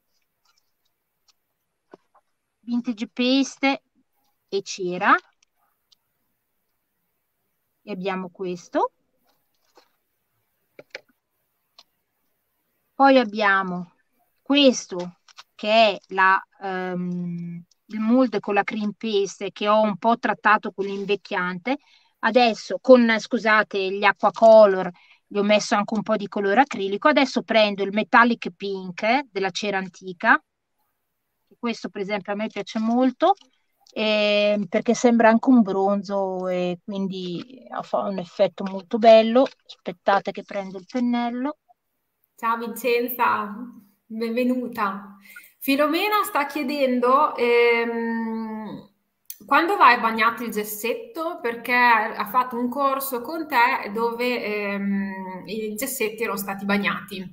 vintage paste e cera e abbiamo questo, poi abbiamo questo che è il mold con la cream paste che ho un po' trattato con l'invecchiante. Adesso con, scusate, gli acquacolor gli ho messo anche un po' di colore acrilico. Adesso prendo il metallic pink della cera antica. Questo per esempio a me piace molto perché sembra anche un bronzo e quindi fa un effetto molto bello. Aspettate che prendo il pennello. Ciao Vincenza, benvenuta. Filomena sta chiedendo quando vai bagnato il gessetto perché ha fatto un corso con te dove i gessetti erano stati bagnati.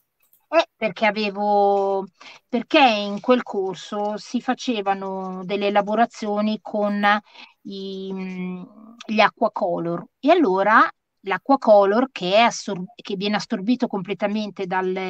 Perché in quel corso si facevano delle elaborazioni con gli acquacolor e allora l'acquacolor che viene assorbito completamente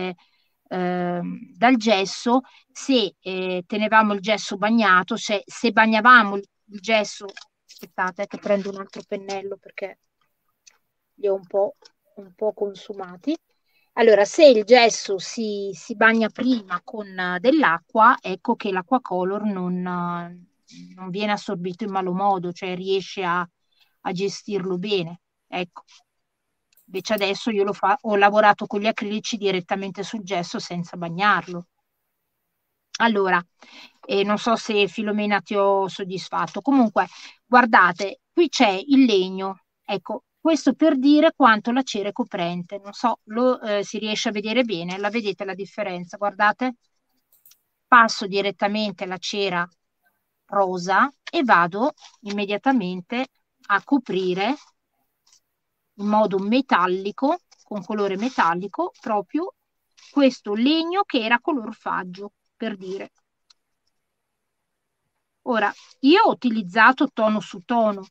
dal gesso, se tenevamo il gesso bagnato, se bagnavamo il gesso, aspettate che prendo un altro pennello perché li ho un po' consumati. Allora, se il gesso si bagna prima con dell'acqua, ecco che l'acqua color non viene assorbito in malo modo, cioè riesce a gestirlo bene. Ecco. Invece adesso ho lavorato con gli acrilici direttamente sul gesso senza bagnarlo. Allora, non so se Filomena ti ho soddisfatto. Comunque, guardate, qui c'è il legno. Ecco, questo per dire quanto la cera è coprente. Non so, si riesce a vedere bene. La vedete la differenza? Guardate, passo direttamente la cera rosa e vado immediatamente a coprire in modo metallico, con colore metallico, proprio questo legno che era color faggio, per dire. Ora, io ho utilizzato tono su tono,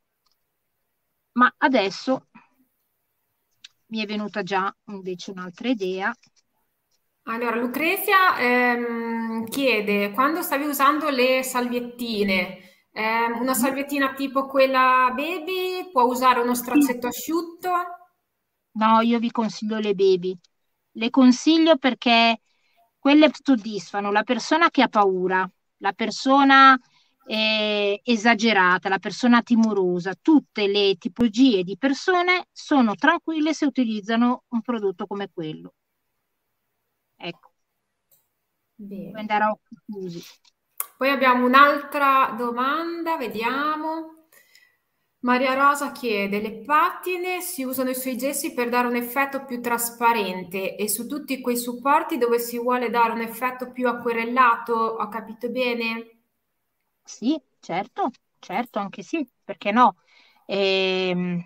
ma adesso mi è venuta già invece un'altra idea. Allora, Lucrezia chiede, quando stavi usando le salviettine, una salviettina tipo quella baby, può usare uno straccetto asciutto? No, io vi consiglio le baby. Le consiglio perché quelle soddisfano la persona che ha paura, la persona esagerata, la persona timorosa. Tutte le tipologie di persone sono tranquille se utilizzano un prodotto come quello. Ecco, puoi Bene. andare a occhi chiusi. Poi abbiamo un'altra domanda, vediamo. Maria Rosa chiede, le pattine si usano sui gessi per dare un effetto più trasparente e su tutti quei supporti dove si vuole dare un effetto più acquerellato, ho capito bene? Sì, certo, certo, anche sì, perché no? Ehm,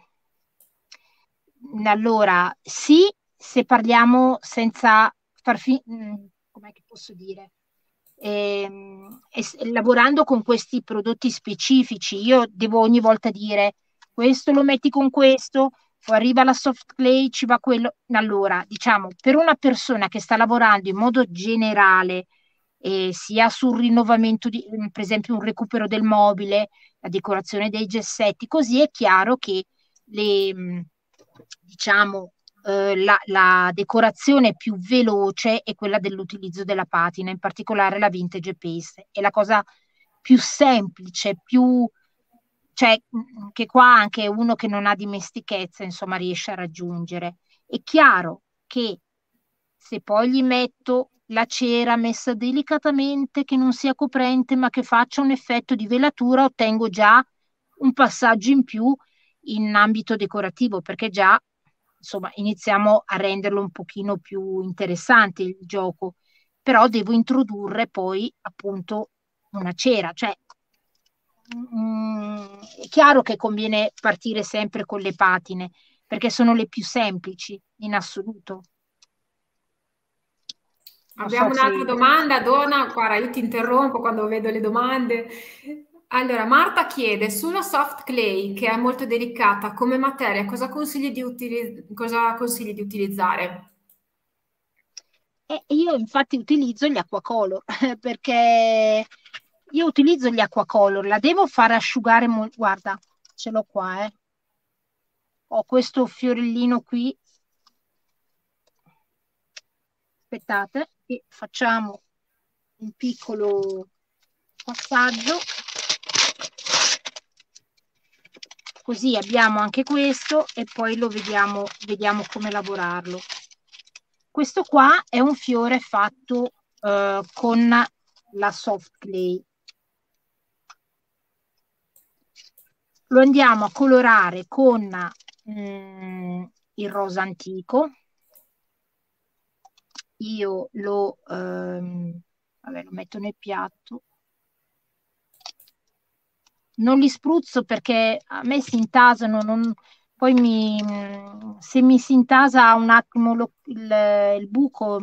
allora, sì, se parliamo senza com'è che posso dire? Lavorando con questi prodotti specifici, io devo ogni volta dire questo lo metti con questo, poi arriva la soft clay, ci va quello. Allora, diciamo, per una persona che sta lavorando in modo generale, sia sul rinnovamento di, per esempio, un recupero del mobile, la decorazione dei gessetti, così è chiaro che diciamo, la decorazione più veloce è quella dell'utilizzo della patina, in particolare la vintage paste. È la cosa più semplice, cioè, che qua anche uno che non ha dimestichezza, insomma, riesce a raggiungere. È chiaro che se poi gli metto la cera messa delicatamente, che non sia coprente, ma che faccia un effetto di velatura, ottengo già un passaggio in più in ambito decorativo, perché già, insomma, iniziamo a renderlo un pochino più interessante il gioco, però devo introdurre poi appunto una cera, cioè è chiaro che conviene partire sempre con le patine, perché sono le più semplici in assoluto. Non so Abbiamo se... un'altra domanda, Donna. Guarda, io ti interrompo quando vedo le domande. Allora, Marta chiede, sulla soft clay, che è molto delicata come materia, cosa consigli di utilizzare? Io infatti utilizzo gli acquacolor perché io utilizzo gli acquacolor, la devo far asciugare molto. Guarda, ce l'ho qua, eh. Ho questo fiorellino qui. Aspettate, e facciamo un piccolo passaggio. Così abbiamo anche questo e poi lo vediamo come lavorarlo. Questo qua è un fiore fatto con la soft clay. Lo andiamo a colorare con il rosa antico. Io vabbè, lo metto nel piatto. Non li spruzzo perché a me si intasano, poi se mi si intasa un attimo il buco,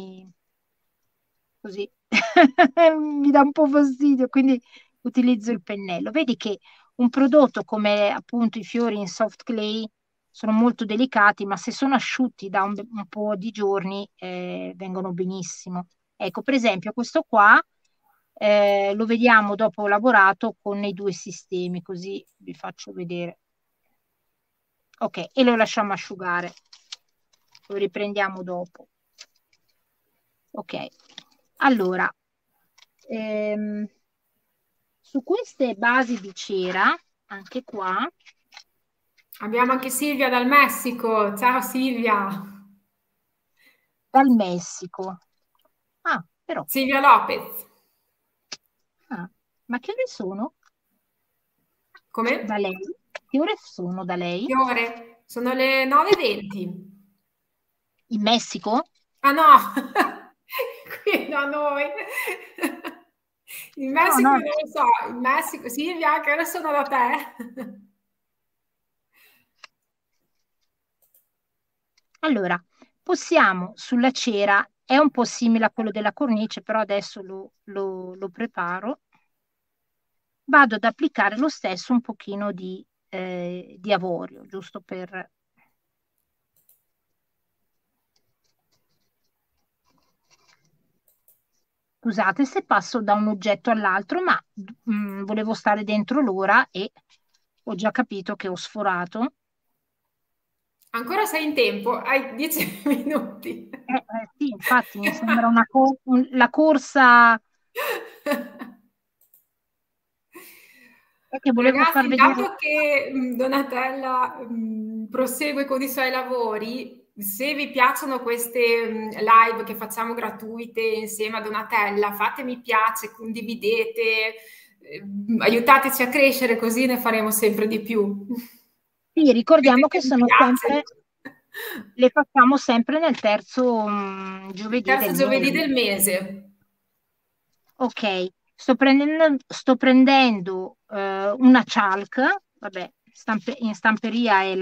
così mi dà un po' fastidio, quindi utilizzo il pennello. Vedi che un prodotto come appunto i fiori in soft clay sono molto delicati, ma se sono asciutti da un po' di giorni vengono benissimo. Ecco, per esempio, questo qua lo vediamo dopo lavorato con i due sistemi, così vi faccio vedere. Ok, e lo lasciamo asciugare. Lo riprendiamo dopo. Ok, allora, su queste basi di cera, anche qua, Abbiamo anche Silvia dal Messico. Ciao Silvia. dal Messico. Ah, però, Silvia Lopez. ah, ma che ore sono da Come? lei? Che ore sono da lei? Che ore? Sono le 9:20. In Messico? Ah no, qui da noi. In No, Messico no. non lo so, in Messico, Silvia, che ore sono da te? Allora, possiamo sulla cera, è un po' simile a quello della cornice, però adesso lo preparo. Vado ad applicare lo stesso un pochino di avorio, giusto per... Scusate se passo da un oggetto all'altro, ma volevo stare dentro l'ora e ho già capito che ho sforato. Ancora sei in tempo, hai 10 minuti. Sì, infatti mi sembra la corsa che volevo Ragazzi, far vedere. intanto che Donatella prosegue con i suoi lavori, se vi piacciono queste live che facciamo gratuite insieme a Donatella, fate mi piace, condividete, aiutateci a crescere, così ne faremo sempre di più. Sì, ricordiamo che Mettete mi sono piace. sempre, le facciamo sempre nel terzo Il giovedì terzo del giovedì mese. del mese. Ok, sto prendendo una cialc, vabbè, in stamperia è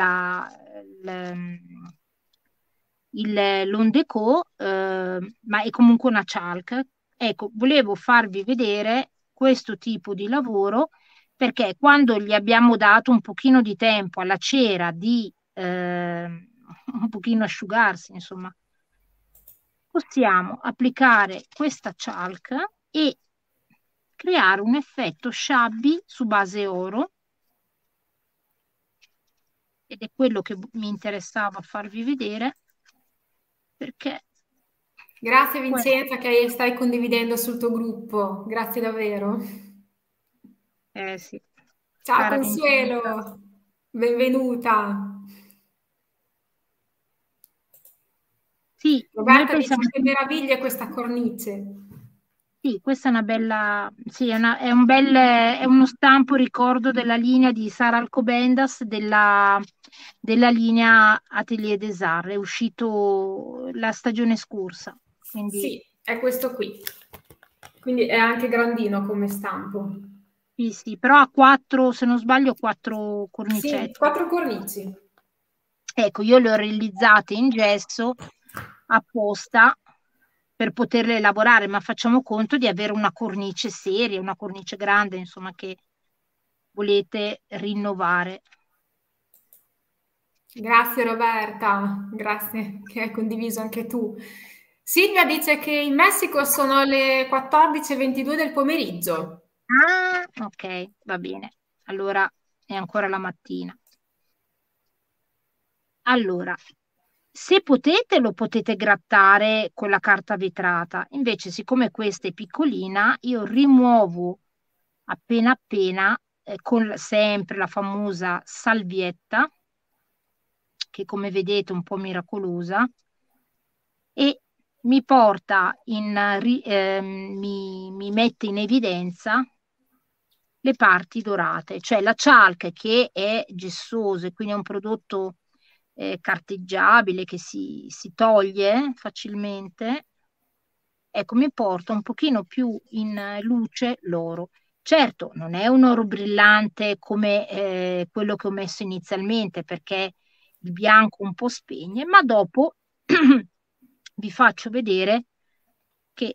l'Ondeco, ma è comunque una cialc. Ecco, volevo farvi vedere questo tipo di lavoro perché quando gli abbiamo dato un pochino di tempo alla cera di un pochino asciugarsi, insomma, possiamo applicare questa cialc e creare un effetto shabby su base oro ed è quello che mi interessava farvi vedere perché Grazie questo, Vincenza che stai condividendo sul tuo gruppo, grazie davvero. sì, Ciao cara Vincenza. Consuelo, benvenuta. Sì, noi Roberta dice pensiamo, che meraviglia questa cornice. sì, questa è una bella, sì, è uno stampo ricordo della linea di Sara Alcobendas della linea Atelier des Arts, è uscito la stagione scorsa, quindi Sì, è questo qui. Quindi è anche grandino come stampo. sì, sì, però ha quattro, se non sbaglio, quattro Sì, cornicette. 4 cornici. Ecco, io le ho realizzate in gesso apposta per poterle elaborare, ma facciamo conto di avere una cornice seria, una cornice grande, insomma, che volete rinnovare. Grazie Roberta, grazie che hai condiviso anche tu. Silvia dice che in Messico sono le 14:22 del pomeriggio. Ah, ok, va bene. Allora è ancora la mattina. Allora, se potete, lo potete grattare con la carta vetrata. Invece, siccome questa è piccolina, io rimuovo appena appena con sempre la famosa salvietta, che come vedete è un po' miracolosa, e mi porta mi mette in evidenza le parti dorate, cioè la cialca che è gessosa e quindi è un prodotto carteggiabile che si toglie facilmente, ecco, mi porta un pochino più in luce l'oro. Certo, non è un oro brillante come quello che ho messo inizialmente perché il bianco un po' spegne, ma dopo vi faccio vedere che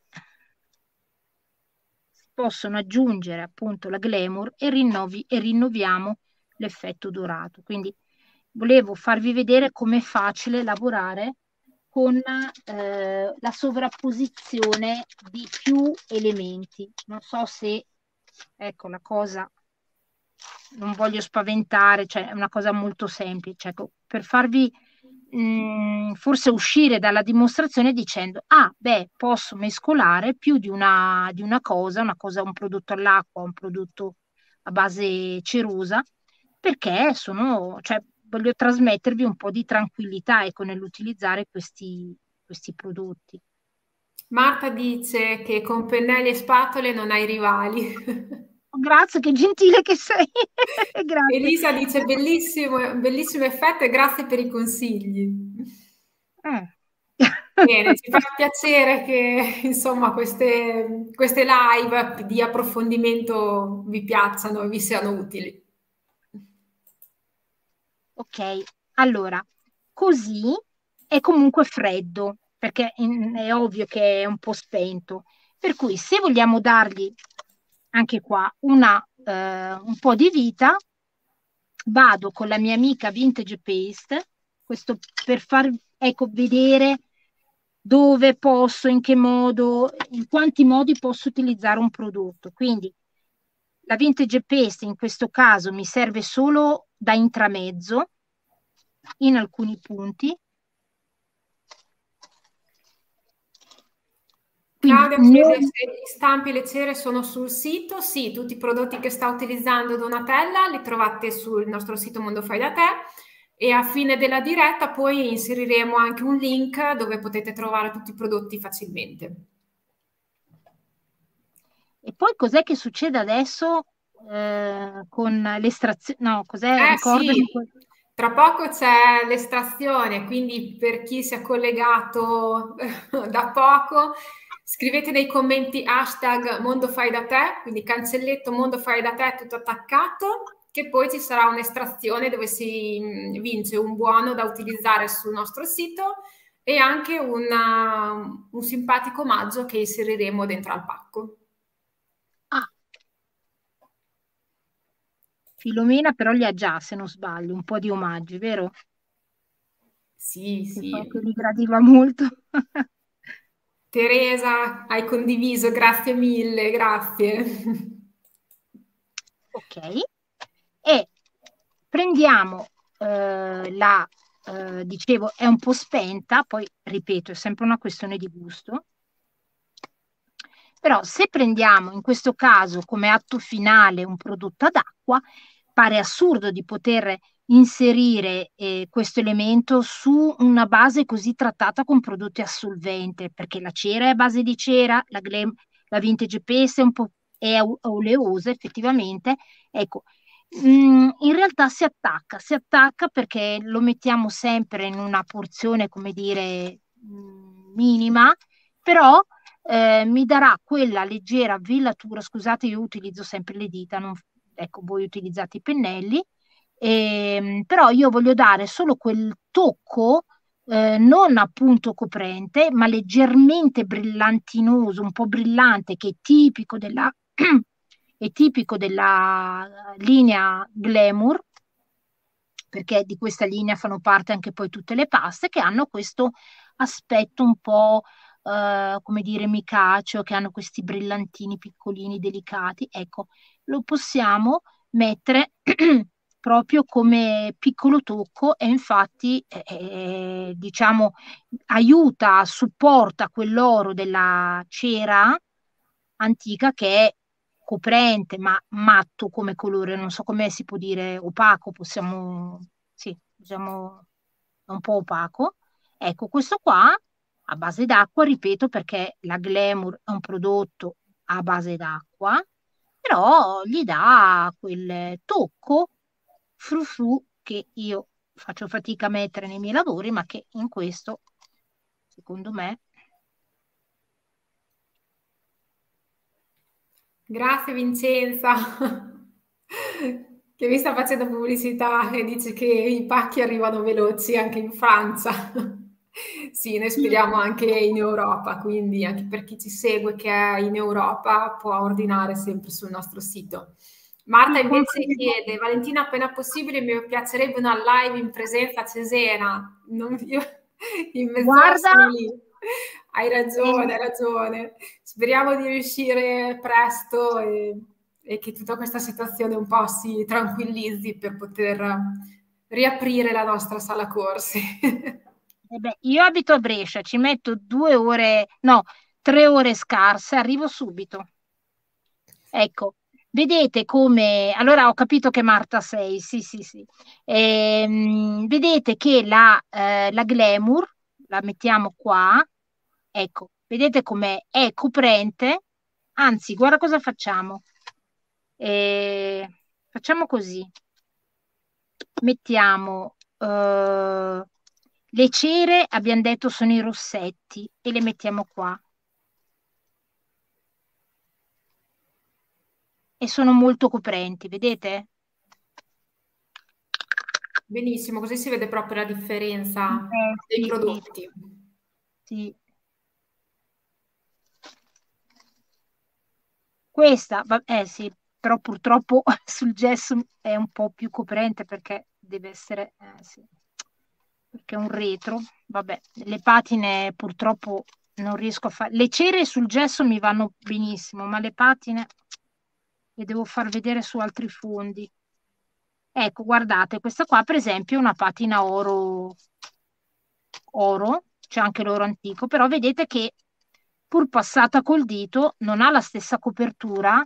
si possono aggiungere appunto la glamour e rinnoviamo l'effetto dorato. Quindi volevo farvi vedere com'è facile lavorare con la sovrapposizione di più elementi. Non so se, ecco, la cosa, non voglio spaventare, cioè è una cosa molto semplice. Ecco, per farvi forse uscire dalla dimostrazione dicendo, ah, beh, posso mescolare più una cosa, un prodotto all'acqua, un prodotto a base cerosa, perché cioè, voglio trasmettervi un po' di tranquillità, ecco, nell'utilizzare questi prodotti. Marta dice che con pennelli e spatole non hai rivali. Grazie, che gentile che sei. Grazie. Elisa dice bellissimo, bellissimo effetto e grazie per i consigli. Eh. Bene, ci fa piacere che insomma queste live di approfondimento vi piacciono e vi siano utili. Ok, allora, così è comunque freddo, perché è ovvio che è un po' spento. Per cui se vogliamo dargli anche qua un po' di vita, vado con la mia amica Vintage Paste, questo per far, ecco, vedere dove posso, in che modo, in quanti modi posso utilizzare un prodotto. Quindi la Vintage Paste in questo caso mi serve solo da intramezzo in alcuni punti. Quindi Claudia chiede non, se gli stampi e le cere sono sul sito. Sì, tutti i prodotti che sta utilizzando Donatella li trovate sul nostro sito Mondo Fai da Te e a fine della diretta poi inseriremo anche un link dove potete trovare tutti i prodotti facilmente. e poi cos'è che succede adesso con l'estrazione? No, cos'è? Ricordami. Sì, tra poco c'è l'estrazione, quindi per chi si è collegato da poco, scrivete nei commenti hashtag Mondo Fai da Te, quindi cancelletto Mondo Fai da Te tutto attaccato, che poi ci sarà un'estrazione dove si vince un buono da utilizzare sul nostro sito e anche un simpatico omaggio che inseriremo dentro al pacco. Ah, Filomena però li ha già, se non sbaglio, un po' di omaggi, vero? Sì, Che so sì. che li gradiva molto. Teresa, hai condiviso, grazie mille, grazie. Ok. E prendiamo dicevo, è un po' spenta, poi ripeto, è sempre una questione di gusto. Però se prendiamo in questo caso come atto finale un prodotto ad acqua, pare assurdo di poter inserire questo elemento su una base così trattata con prodotti a solvente, perché la cera è a base di cera, la Vintage Paste è un po' oleosa effettivamente. Ecco, in realtà si attacca perché lo mettiamo sempre in una porzione, come dire, minima, però mi darà quella leggera vellatura. Scusate, io utilizzo sempre le dita, ecco, voi utilizzate i pennelli, però io voglio dare solo quel tocco, non appunto coprente, ma leggermente brillantinoso, un po' brillante, che è tipico della linea Glamour, perché di questa linea fanno parte anche poi tutte le paste che hanno questo aspetto un po', come dire, micaceo, che hanno questi brillantini piccolini, delicati. Ecco, lo possiamo mettere proprio come piccolo tocco e infatti, diciamo, aiuta, supporta quell'oro della cera antica che è coprente, ma matto come colore, non so come si può dire, opaco, possiamo, sì, diciamo, è un po' opaco. Ecco, questo qua a base d'acqua, ripeto, perché la Glamour è un prodotto a base d'acqua, però gli dà quel tocco frufru che io faccio fatica a mettere nei miei lavori, ma che in questo, secondo me, Grazie Vincenza, che mi sta facendo pubblicità e dice che i pacchi arrivano veloci anche in Francia. Sì, noi spediamo anche in Europa, quindi anche per chi ci segue che è in Europa può ordinare sempre sul nostro sito. Marta sì, invece confermo. chiede, Valentina, appena possibile mi piacerebbe una live in presenza a Cesena. Io in mezz'ora Guarda, sono lì. Hai eh, ragione. Speriamo di riuscire presto e che tutta questa situazione un po' si tranquillizzi per poter riaprire la nostra sala corsi. beh, io abito a Brescia, ci metto 2 ore, no, 3 ore scarse, arrivo subito. Ecco, vedete come... Allora ho capito che Marta sei, sì, sì, sì. Vedete che la Glamour, la mettiamo qua, ecco, vedete come è coprente, anzi, guarda cosa facciamo. Eh, Facciamo così, mettiamo Le cere, abbiamo detto, sono i rossetti e le mettiamo qua. E sono molto coprenti, vedete? Benissimo, così si vede proprio la differenza dei Sì, sì, prodotti. sì. Questa, sì, però purtroppo sul gesso è un po' più coprente perché deve essere, sì, perché è un retro. Vabbè, le patine purtroppo non riesco a fare. Le cere sul gesso mi vanno benissimo, ma le patine le devo far vedere su altri fondi. Ecco, guardate, questa qua per esempio è una patina oro, c'è anche l'oro antico, però vedete che pur passata col dito non ha la stessa copertura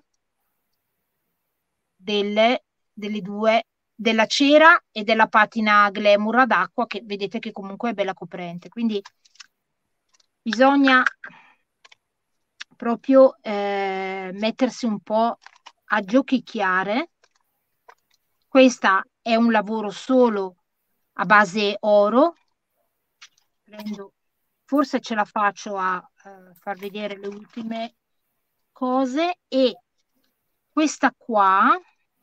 delle due, della cera e della patina Glamour ad acqua, che vedete che comunque è bella coprente. Quindi bisogna proprio mettersi un po' a giochicchiare. Questa è un lavoro solo a base oro. Prendo, forse ce la faccio a far vedere le ultime cose e questa qua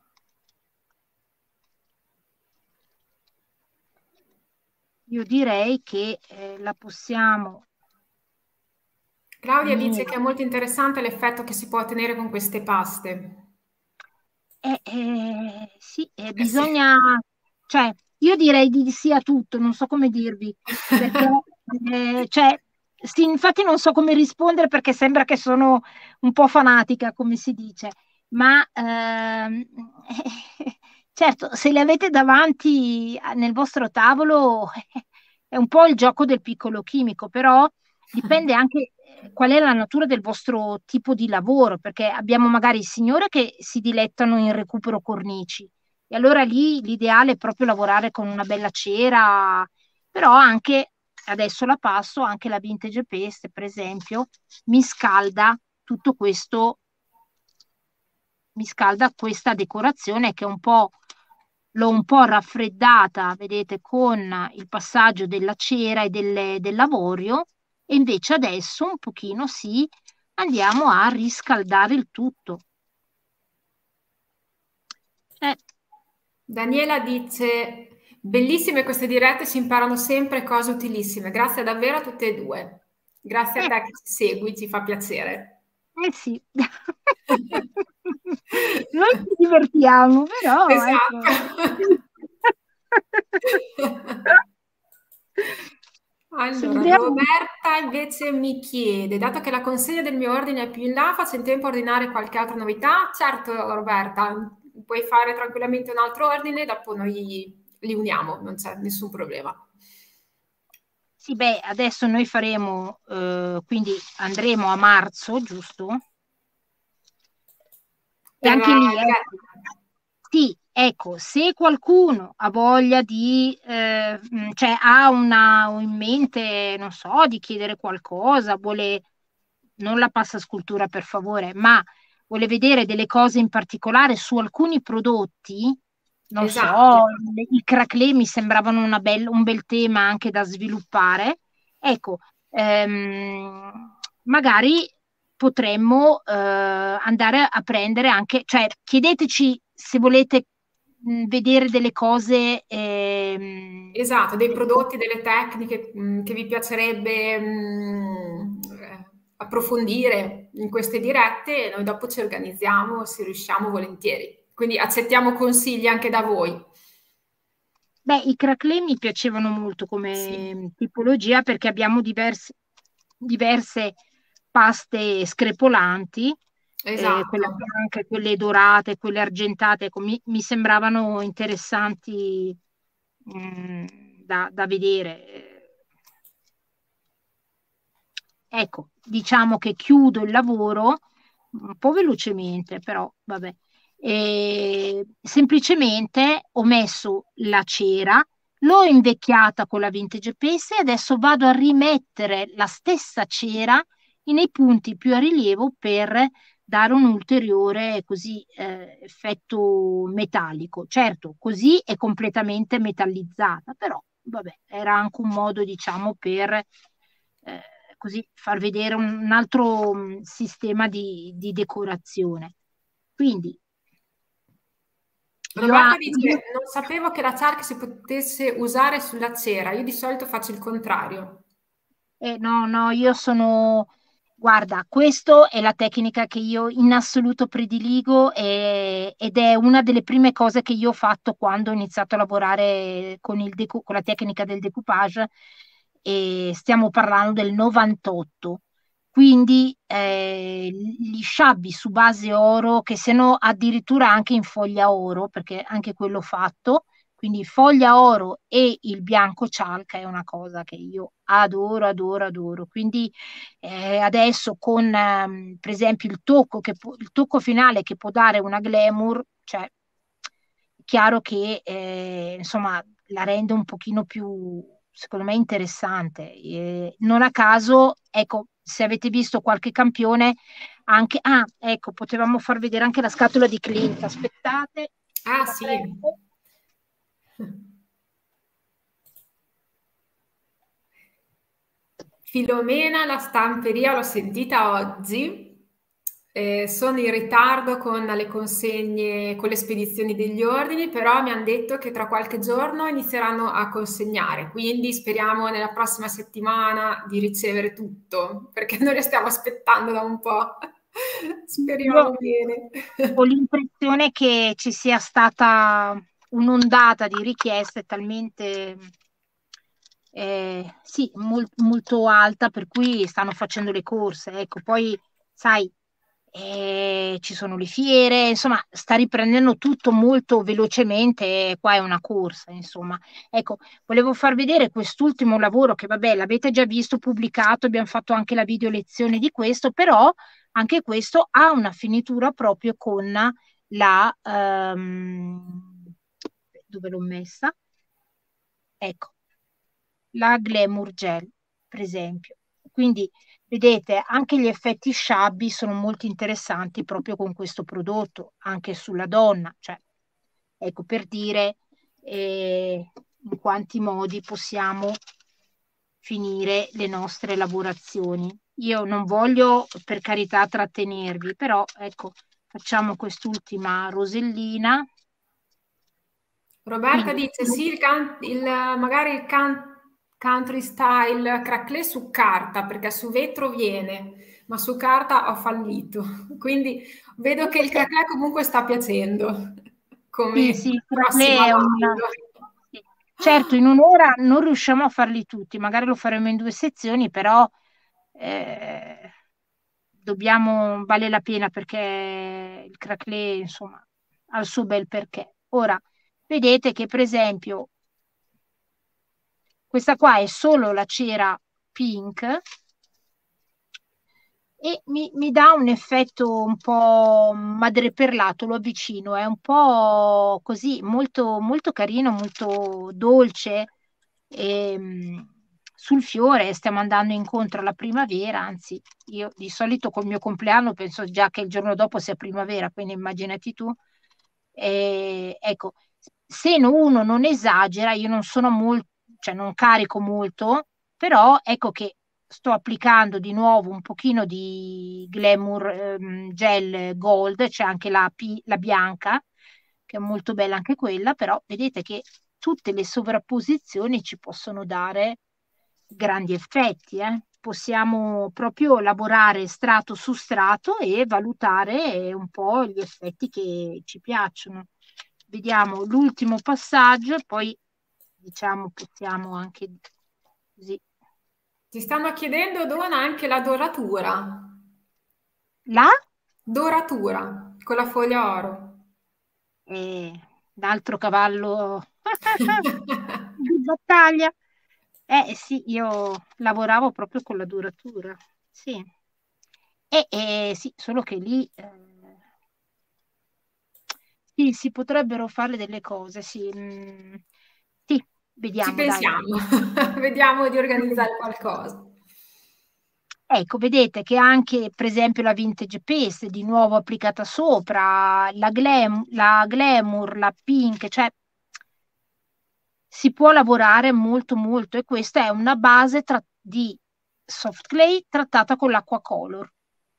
io direi che la possiamo Claudia dice che unire. è molto interessante l'effetto che si può ottenere con queste paste. Sì, Sì. bisogna, cioè, io direi di sì a tutto, non so come dirvi, perché, cioè, sì, infatti non so come rispondere perché sembra che sono un po' fanatica, come si dice, ma certo, se le avete davanti nel vostro tavolo è un po' il gioco del piccolo chimico, però dipende anche qual è la natura del vostro tipo di lavoro, perché abbiamo magari signore che si dilettano in recupero cornici e allora lì l'ideale è proprio lavorare con una bella cera, però anche, adesso la passo, anche la Vintage Paste, per esempio, mi scalda tutto questo, mi scalda questa decorazione che è un po', l'ho un po' raffreddata, vedete, con il passaggio della cera e dell'avorio e invece adesso un pochino sì, andiamo a riscaldare il tutto. Eh, Daniela dice, bellissime queste dirette, si imparano sempre cose utilissime. Grazie davvero a tutte e due. Grazie a eh, te che ci segui, ci fa piacere. sì. Noi ci divertiamo, però ecco. Esatto. Se Allora, vediamo. Roberta invece mi chiede, dato che la consegna del mio ordine è più in là, faccio in tempo a ordinare qualche altra novità? Certo, Roberta, puoi fare tranquillamente un altro ordine, dopo noi li uniamo, non c'è nessun problema. Sì, beh, adesso noi faremo, quindi andremo a marzo, giusto? E Per anche la lì, ecco, diretta. sì, ecco, se qualcuno ha voglia di, cioè ha in mente, non so, di chiedere qualcosa, vuole, non la passa scultura per favore, ma vuole vedere delle cose in particolare su alcuni prodotti, non Esatto. so, i craquelé mi sembravano un bel tema anche da sviluppare. Ecco, magari potremmo andare a prendere anche, cioè chiedeteci se volete vedere delle cose. Esatto, dei prodotti, delle tecniche che vi piacerebbe approfondire in queste dirette e noi dopo ci organizziamo se riusciamo volentieri. Quindi accettiamo consigli anche da voi. Beh, i craquelé mi piacevano molto Sì, come tipologia perché abbiamo diverse paste screpolanti, quelle esatto. bianche, quelle dorate, quelle argentate, ecco, mi sembravano interessanti mm, da vedere. Ecco, diciamo che chiudo il lavoro un po' velocemente, però vabbè. Semplicemente ho messo la cera, l'ho invecchiata con la Vintage Paste e adesso vado a rimettere la stessa cera nei punti più a rilievo per dare un ulteriore così, effetto metallico. Certo, così è completamente metallizzata, però vabbè, era anche un modo, diciamo, per così far vedere un altro sistema di decorazione. Quindi Roberta dice, non sapevo che la charc si potesse usare sulla cera, io di solito faccio il contrario. no, no, io sono, guarda, questa è la tecnica che io in assoluto prediligo ed è una delle prime cose che io ho fatto quando ho iniziato a lavorare con con la tecnica del decoupage e stiamo parlando del 98. Quindi gli sciabbi su base oro, che se no addirittura anche in foglia oro, perché anche quello fatto, quindi foglia oro e il bianco cialca è una cosa che io adoro, adoro, adoro. Quindi adesso con per esempio il tocco finale che può dare una glamour, cioè è chiaro che insomma la rende un pochino più, secondo me, interessante. Non a caso, ecco, se avete visto qualche campione, anche, ah, ecco, potevamo far vedere anche la scatola di Clint. Aspettate, Ah la sì. prendo. Filomena, la stamperia l'ho sentita oggi. Sono in ritardo con le consegne, con le spedizioni degli ordini, però mi hanno detto che tra qualche giorno inizieranno a consegnare, quindi speriamo nella prossima settimana di ricevere tutto, perché noi le stiamo aspettando da un po'. Io Speriamo bene. ho l'impressione che ci sia stata un'ondata di richieste talmente sì, molto alta, per cui stanno facendo le corse. Ecco, poi sai, ci sono le fiere, insomma, sta riprendendo tutto molto velocemente. E qua è una corsa, insomma. Ecco, volevo far vedere quest'ultimo lavoro che, vabbè, l'avete già visto pubblicato, abbiamo fatto anche la video lezione di questo, però anche questo ha una finitura proprio con dove l'ho messa? Ecco, la Glamour Gel, per esempio. Quindi, vedete, anche gli effetti sciabbi sono molto interessanti proprio con questo prodotto, anche sulla donna. Cioè, ecco, per dire in quanti modi possiamo finire le nostre lavorazioni. Io non voglio, per carità, trattenervi, però ecco, facciamo quest'ultima rosellina. Roberta Quindi, dice sì, magari country style craquelé su carta, perché su vetro viene, ma su carta ho fallito. Quindi vedo che il craquelé comunque sta piacendo sì, come sì, il prossima croclè è live. sì. Certo, in un'ora non riusciamo a farli tutti, magari lo faremo in due sezioni, però eh, vale la pena perché il craclé, insomma, ha il suo bel perché. Ora, vedete che per esempio questa qua è solo la cera pink e mi dà un effetto un po' madreperlato, lo avvicino, è un po' così, molto, molto carino, molto dolce. Sul fiore stiamo andando incontro alla primavera, anzi, io di solito col mio compleanno penso già che il giorno dopo sia primavera, quindi immaginati tu. Ecco, se uno non esagera, io non sono molto, cioè non carico molto, però ecco che sto applicando di nuovo un pochino di Glamour Gel Gold, c'è anche la bianca, che è molto bella anche quella, però vedete che tutte le sovrapposizioni ci possono dare grandi effetti, eh. Possiamo proprio lavorare strato su strato e valutare un po' gli effetti che ci piacciono. Vediamo l'ultimo passaggio e poi diciamo possiamo anche così. Ti stanno chiedendo, Dona, anche la doratura. Là Doratura con la foglia oro. è l'altro cavallo di battaglia. Sì, io lavoravo proprio con la duratura, sì. Sì, solo che lì sì, si potrebbero fare delle cose, sì. Sì, Ci vediamo, dai. pensiamo, vediamo di organizzare qualcosa. Ecco, vedete che anche, per esempio, la Vintage Paste di nuovo applicata sopra, la Glamour, la Pink, cioè si può lavorare molto molto, e questa è una base di soft clay trattata con l'acqua color.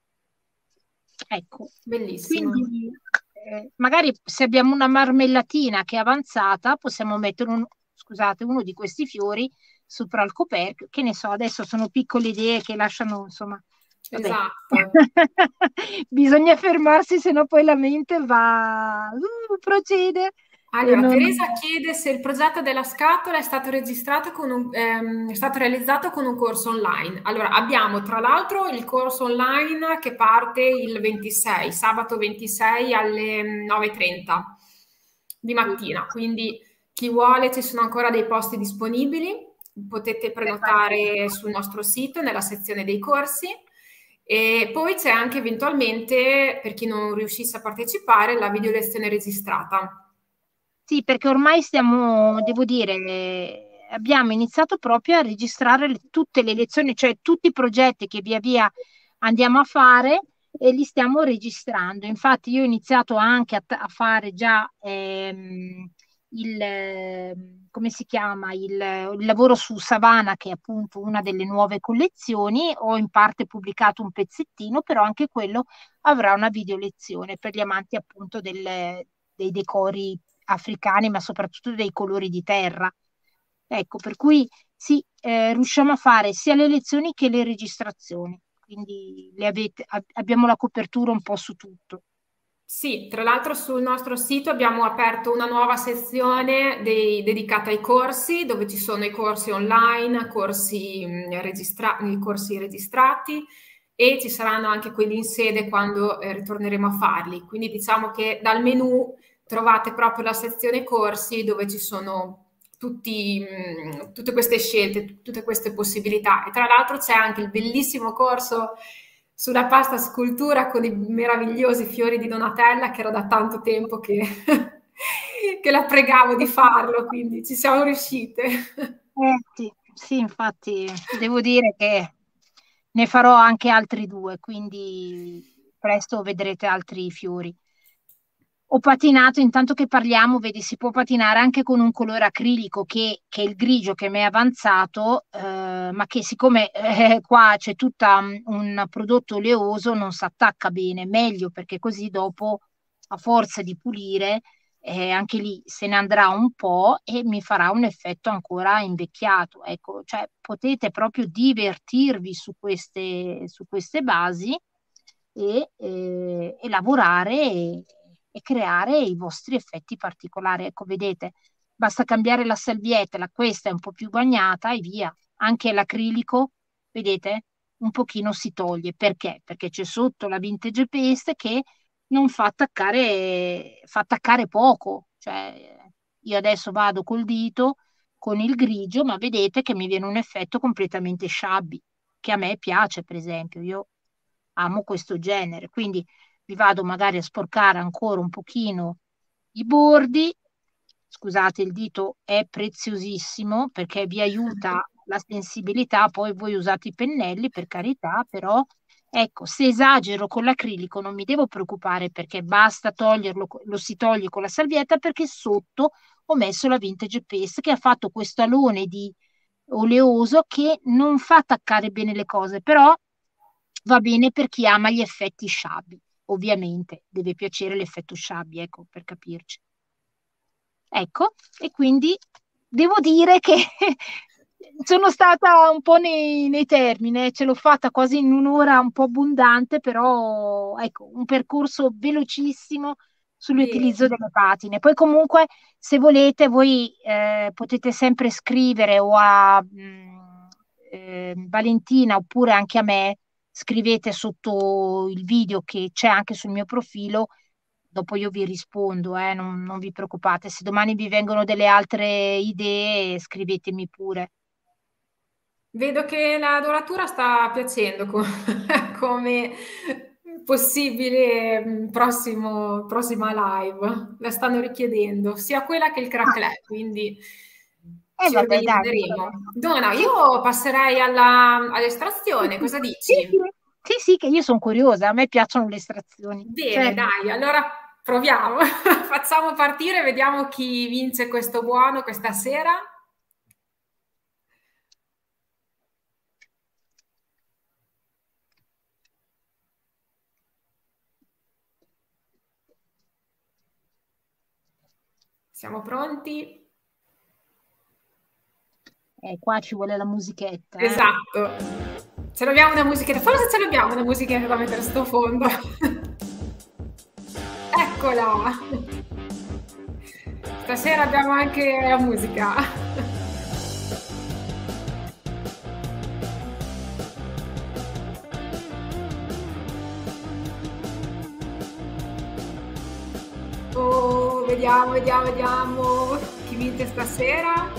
Ecco, Bellissimo. quindi magari se abbiamo una marmellatina che è avanzata, possiamo mettere scusate, uno di questi fiori sopra il coperchio, che ne so, adesso sono piccole idee che lasciano, insomma, vabbè. Esatto. Bisogna fermarsi, se no poi la mente va, procede. E Allora, Teresa chiede se il progetto della scatola è stato registrato è stato realizzato con un corso online. Allora, abbiamo tra l'altro il corso online che parte il 26, sabato 26 alle 9:30 di mattina, quindi chi vuole ci sono ancora dei posti disponibili, potete prenotare sul nostro sito nella sezione dei corsi. E poi c'è anche eventualmente, per chi non riuscisse a partecipare, la video lezione registrata. Sì, perché ormai stiamo, devo dire, abbiamo iniziato proprio a registrare tutte le lezioni, cioè tutti i progetti che via via andiamo a fare, e li stiamo registrando. Infatti io ho iniziato anche a fare già come si chiama, il lavoro su Savana, che è appunto una delle nuove collezioni. Ho in parte pubblicato un pezzettino, però anche quello avrà una video lezione per gli amanti appunto dei decori africani, ma soprattutto dei colori di terra. Ecco, per cui sì, riusciamo a fare sia le lezioni che le registrazioni, quindi abbiamo la copertura un po' su tutto. Sì, tra l'altro sul nostro sito abbiamo aperto una nuova sezione dedicata ai corsi, dove ci sono i corsi online, corsi registrati, e ci saranno anche quelli in sede quando ritorneremo a farli. Quindi diciamo che dal menu trovate proprio la sezione corsi, dove ci sono tutte queste scelte, tutte queste possibilità. E tra l'altro c'è anche il bellissimo corso sulla pasta scultura con i meravigliosi fiori di Donatella, che era da tanto tempo che, che la pregavo di farlo, quindi ci siamo riuscite. Sì, sì, infatti devo dire che ne farò anche altri due, quindi presto vedrete altri fiori. Ho patinato, intanto che parliamo, vedi, si può patinare anche con un colore acrilico che è il grigio che mi è avanzato, ma che siccome qua c'è tutto un prodotto oleoso non si attacca bene, meglio, perché così dopo, a forza di pulire, anche lì se ne andrà un po' e mi farà un effetto ancora invecchiato. Ecco, cioè potete proprio divertirvi su queste basi e lavorare e creare i vostri effetti particolari. Ecco, vedete, basta cambiare la salvietta, questa è un po' più bagnata e via. Anche l'acrilico, vedete, un pochino si toglie. Perché? Perché c'è sotto la vintage paste che non fa attaccare poco. Cioè, io adesso vado col dito con il grigio, ma vedete che mi viene un effetto completamente shabby, che a me piace, per esempio. Io amo questo genere, quindi vi vado magari a sporcare ancora un pochino i bordi. Scusate, il dito è preziosissimo perché vi aiuta la sensibilità, poi voi usate i pennelli, per carità, però ecco, se esagero con l'acrilico non mi devo preoccupare, perché basta toglierlo, lo si toglie con la salvietta, perché sotto ho messo la vintage paste che ha fatto questo alone di oleoso che non fa attaccare bene le cose, però va bene per chi ama gli effetti sciabbi. Ovviamente deve piacere l'effetto sciabbi, ecco, per capirci. Ecco, e quindi devo dire che sono stata un po' nei termini, ce l'ho fatta quasi in un'ora un po' abbondante, però ecco, un percorso velocissimo sull'utilizzo Bene. delle patine. Poi comunque, se volete, voi potete sempre scrivere o a Valentina oppure anche a me, scrivete sotto il video che c'è anche sul mio profilo. Dopo io vi rispondo, non vi preoccupate. Se domani vi vengono delle altre idee, scrivetemi pure. Vedo che la doratura sta piacendo come possibile prossima live. La stanno richiedendo, sia quella che il Ah, craclè, quindi ci vabbè, dai. organizzeremo. Donna, Sì, io passerei sì, all'estrazione, cosa sì, dici? sì, sì, che io sono curiosa, a me piacciono le estrazioni. Bene, Certo. dai, allora Proviamo, facciamo partire, vediamo chi vince questo buono questa sera. Siamo pronti? Qua ci vuole la musichetta. Esatto. Ce l'abbiamo una musichetta, forse ce l'abbiamo una musichetta da mettere sto fondo. Eccola! Stasera abbiamo anche la musica. Oh, vediamo chi vince stasera.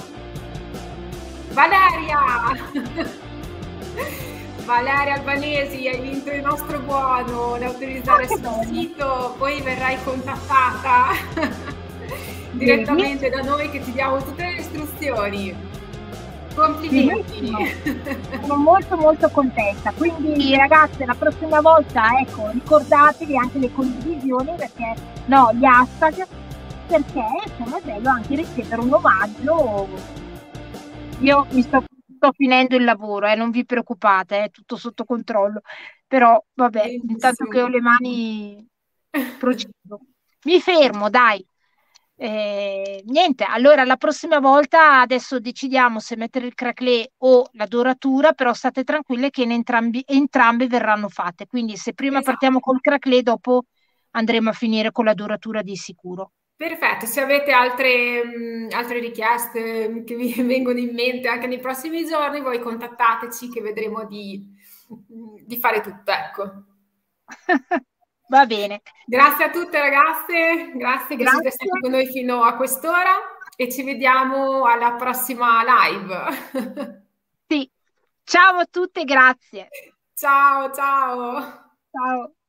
Valeria! Valeria Albanesi, hai vinto il nostro buono da utilizzare sul sito, poi verrai contattata direttamente da noi che ti diamo tutte le istruzioni. Complimenti! Sono molto molto contenta, quindi ragazze la prossima volta ecco ricordatevi anche le condivisioni, perché no, gli hashtag, perché insomma è bello anche ricevere un omaggio. Io mi sto finendo il lavoro, non vi preoccupate, è tutto sotto controllo, però vabbè, Benissimo. intanto che ho le mani procedo. Mi fermo, dai. Niente, allora la prossima volta adesso decidiamo se mettere il craquelé o la doratura, però state tranquille che entrambe verranno fatte, quindi se prima Esatto. partiamo col craquelé, dopo andremo a finire con la doratura di sicuro. Perfetto, se avete altre richieste che vi vengono in mente anche nei prossimi giorni, voi contattateci che vedremo di fare tutto, ecco. Va bene. Grazie a tutte ragazze, grazie che siete state con noi fino a quest'ora e ci vediamo alla prossima live. Sì, ciao a tutte, grazie. Ciao, ciao. Ciao.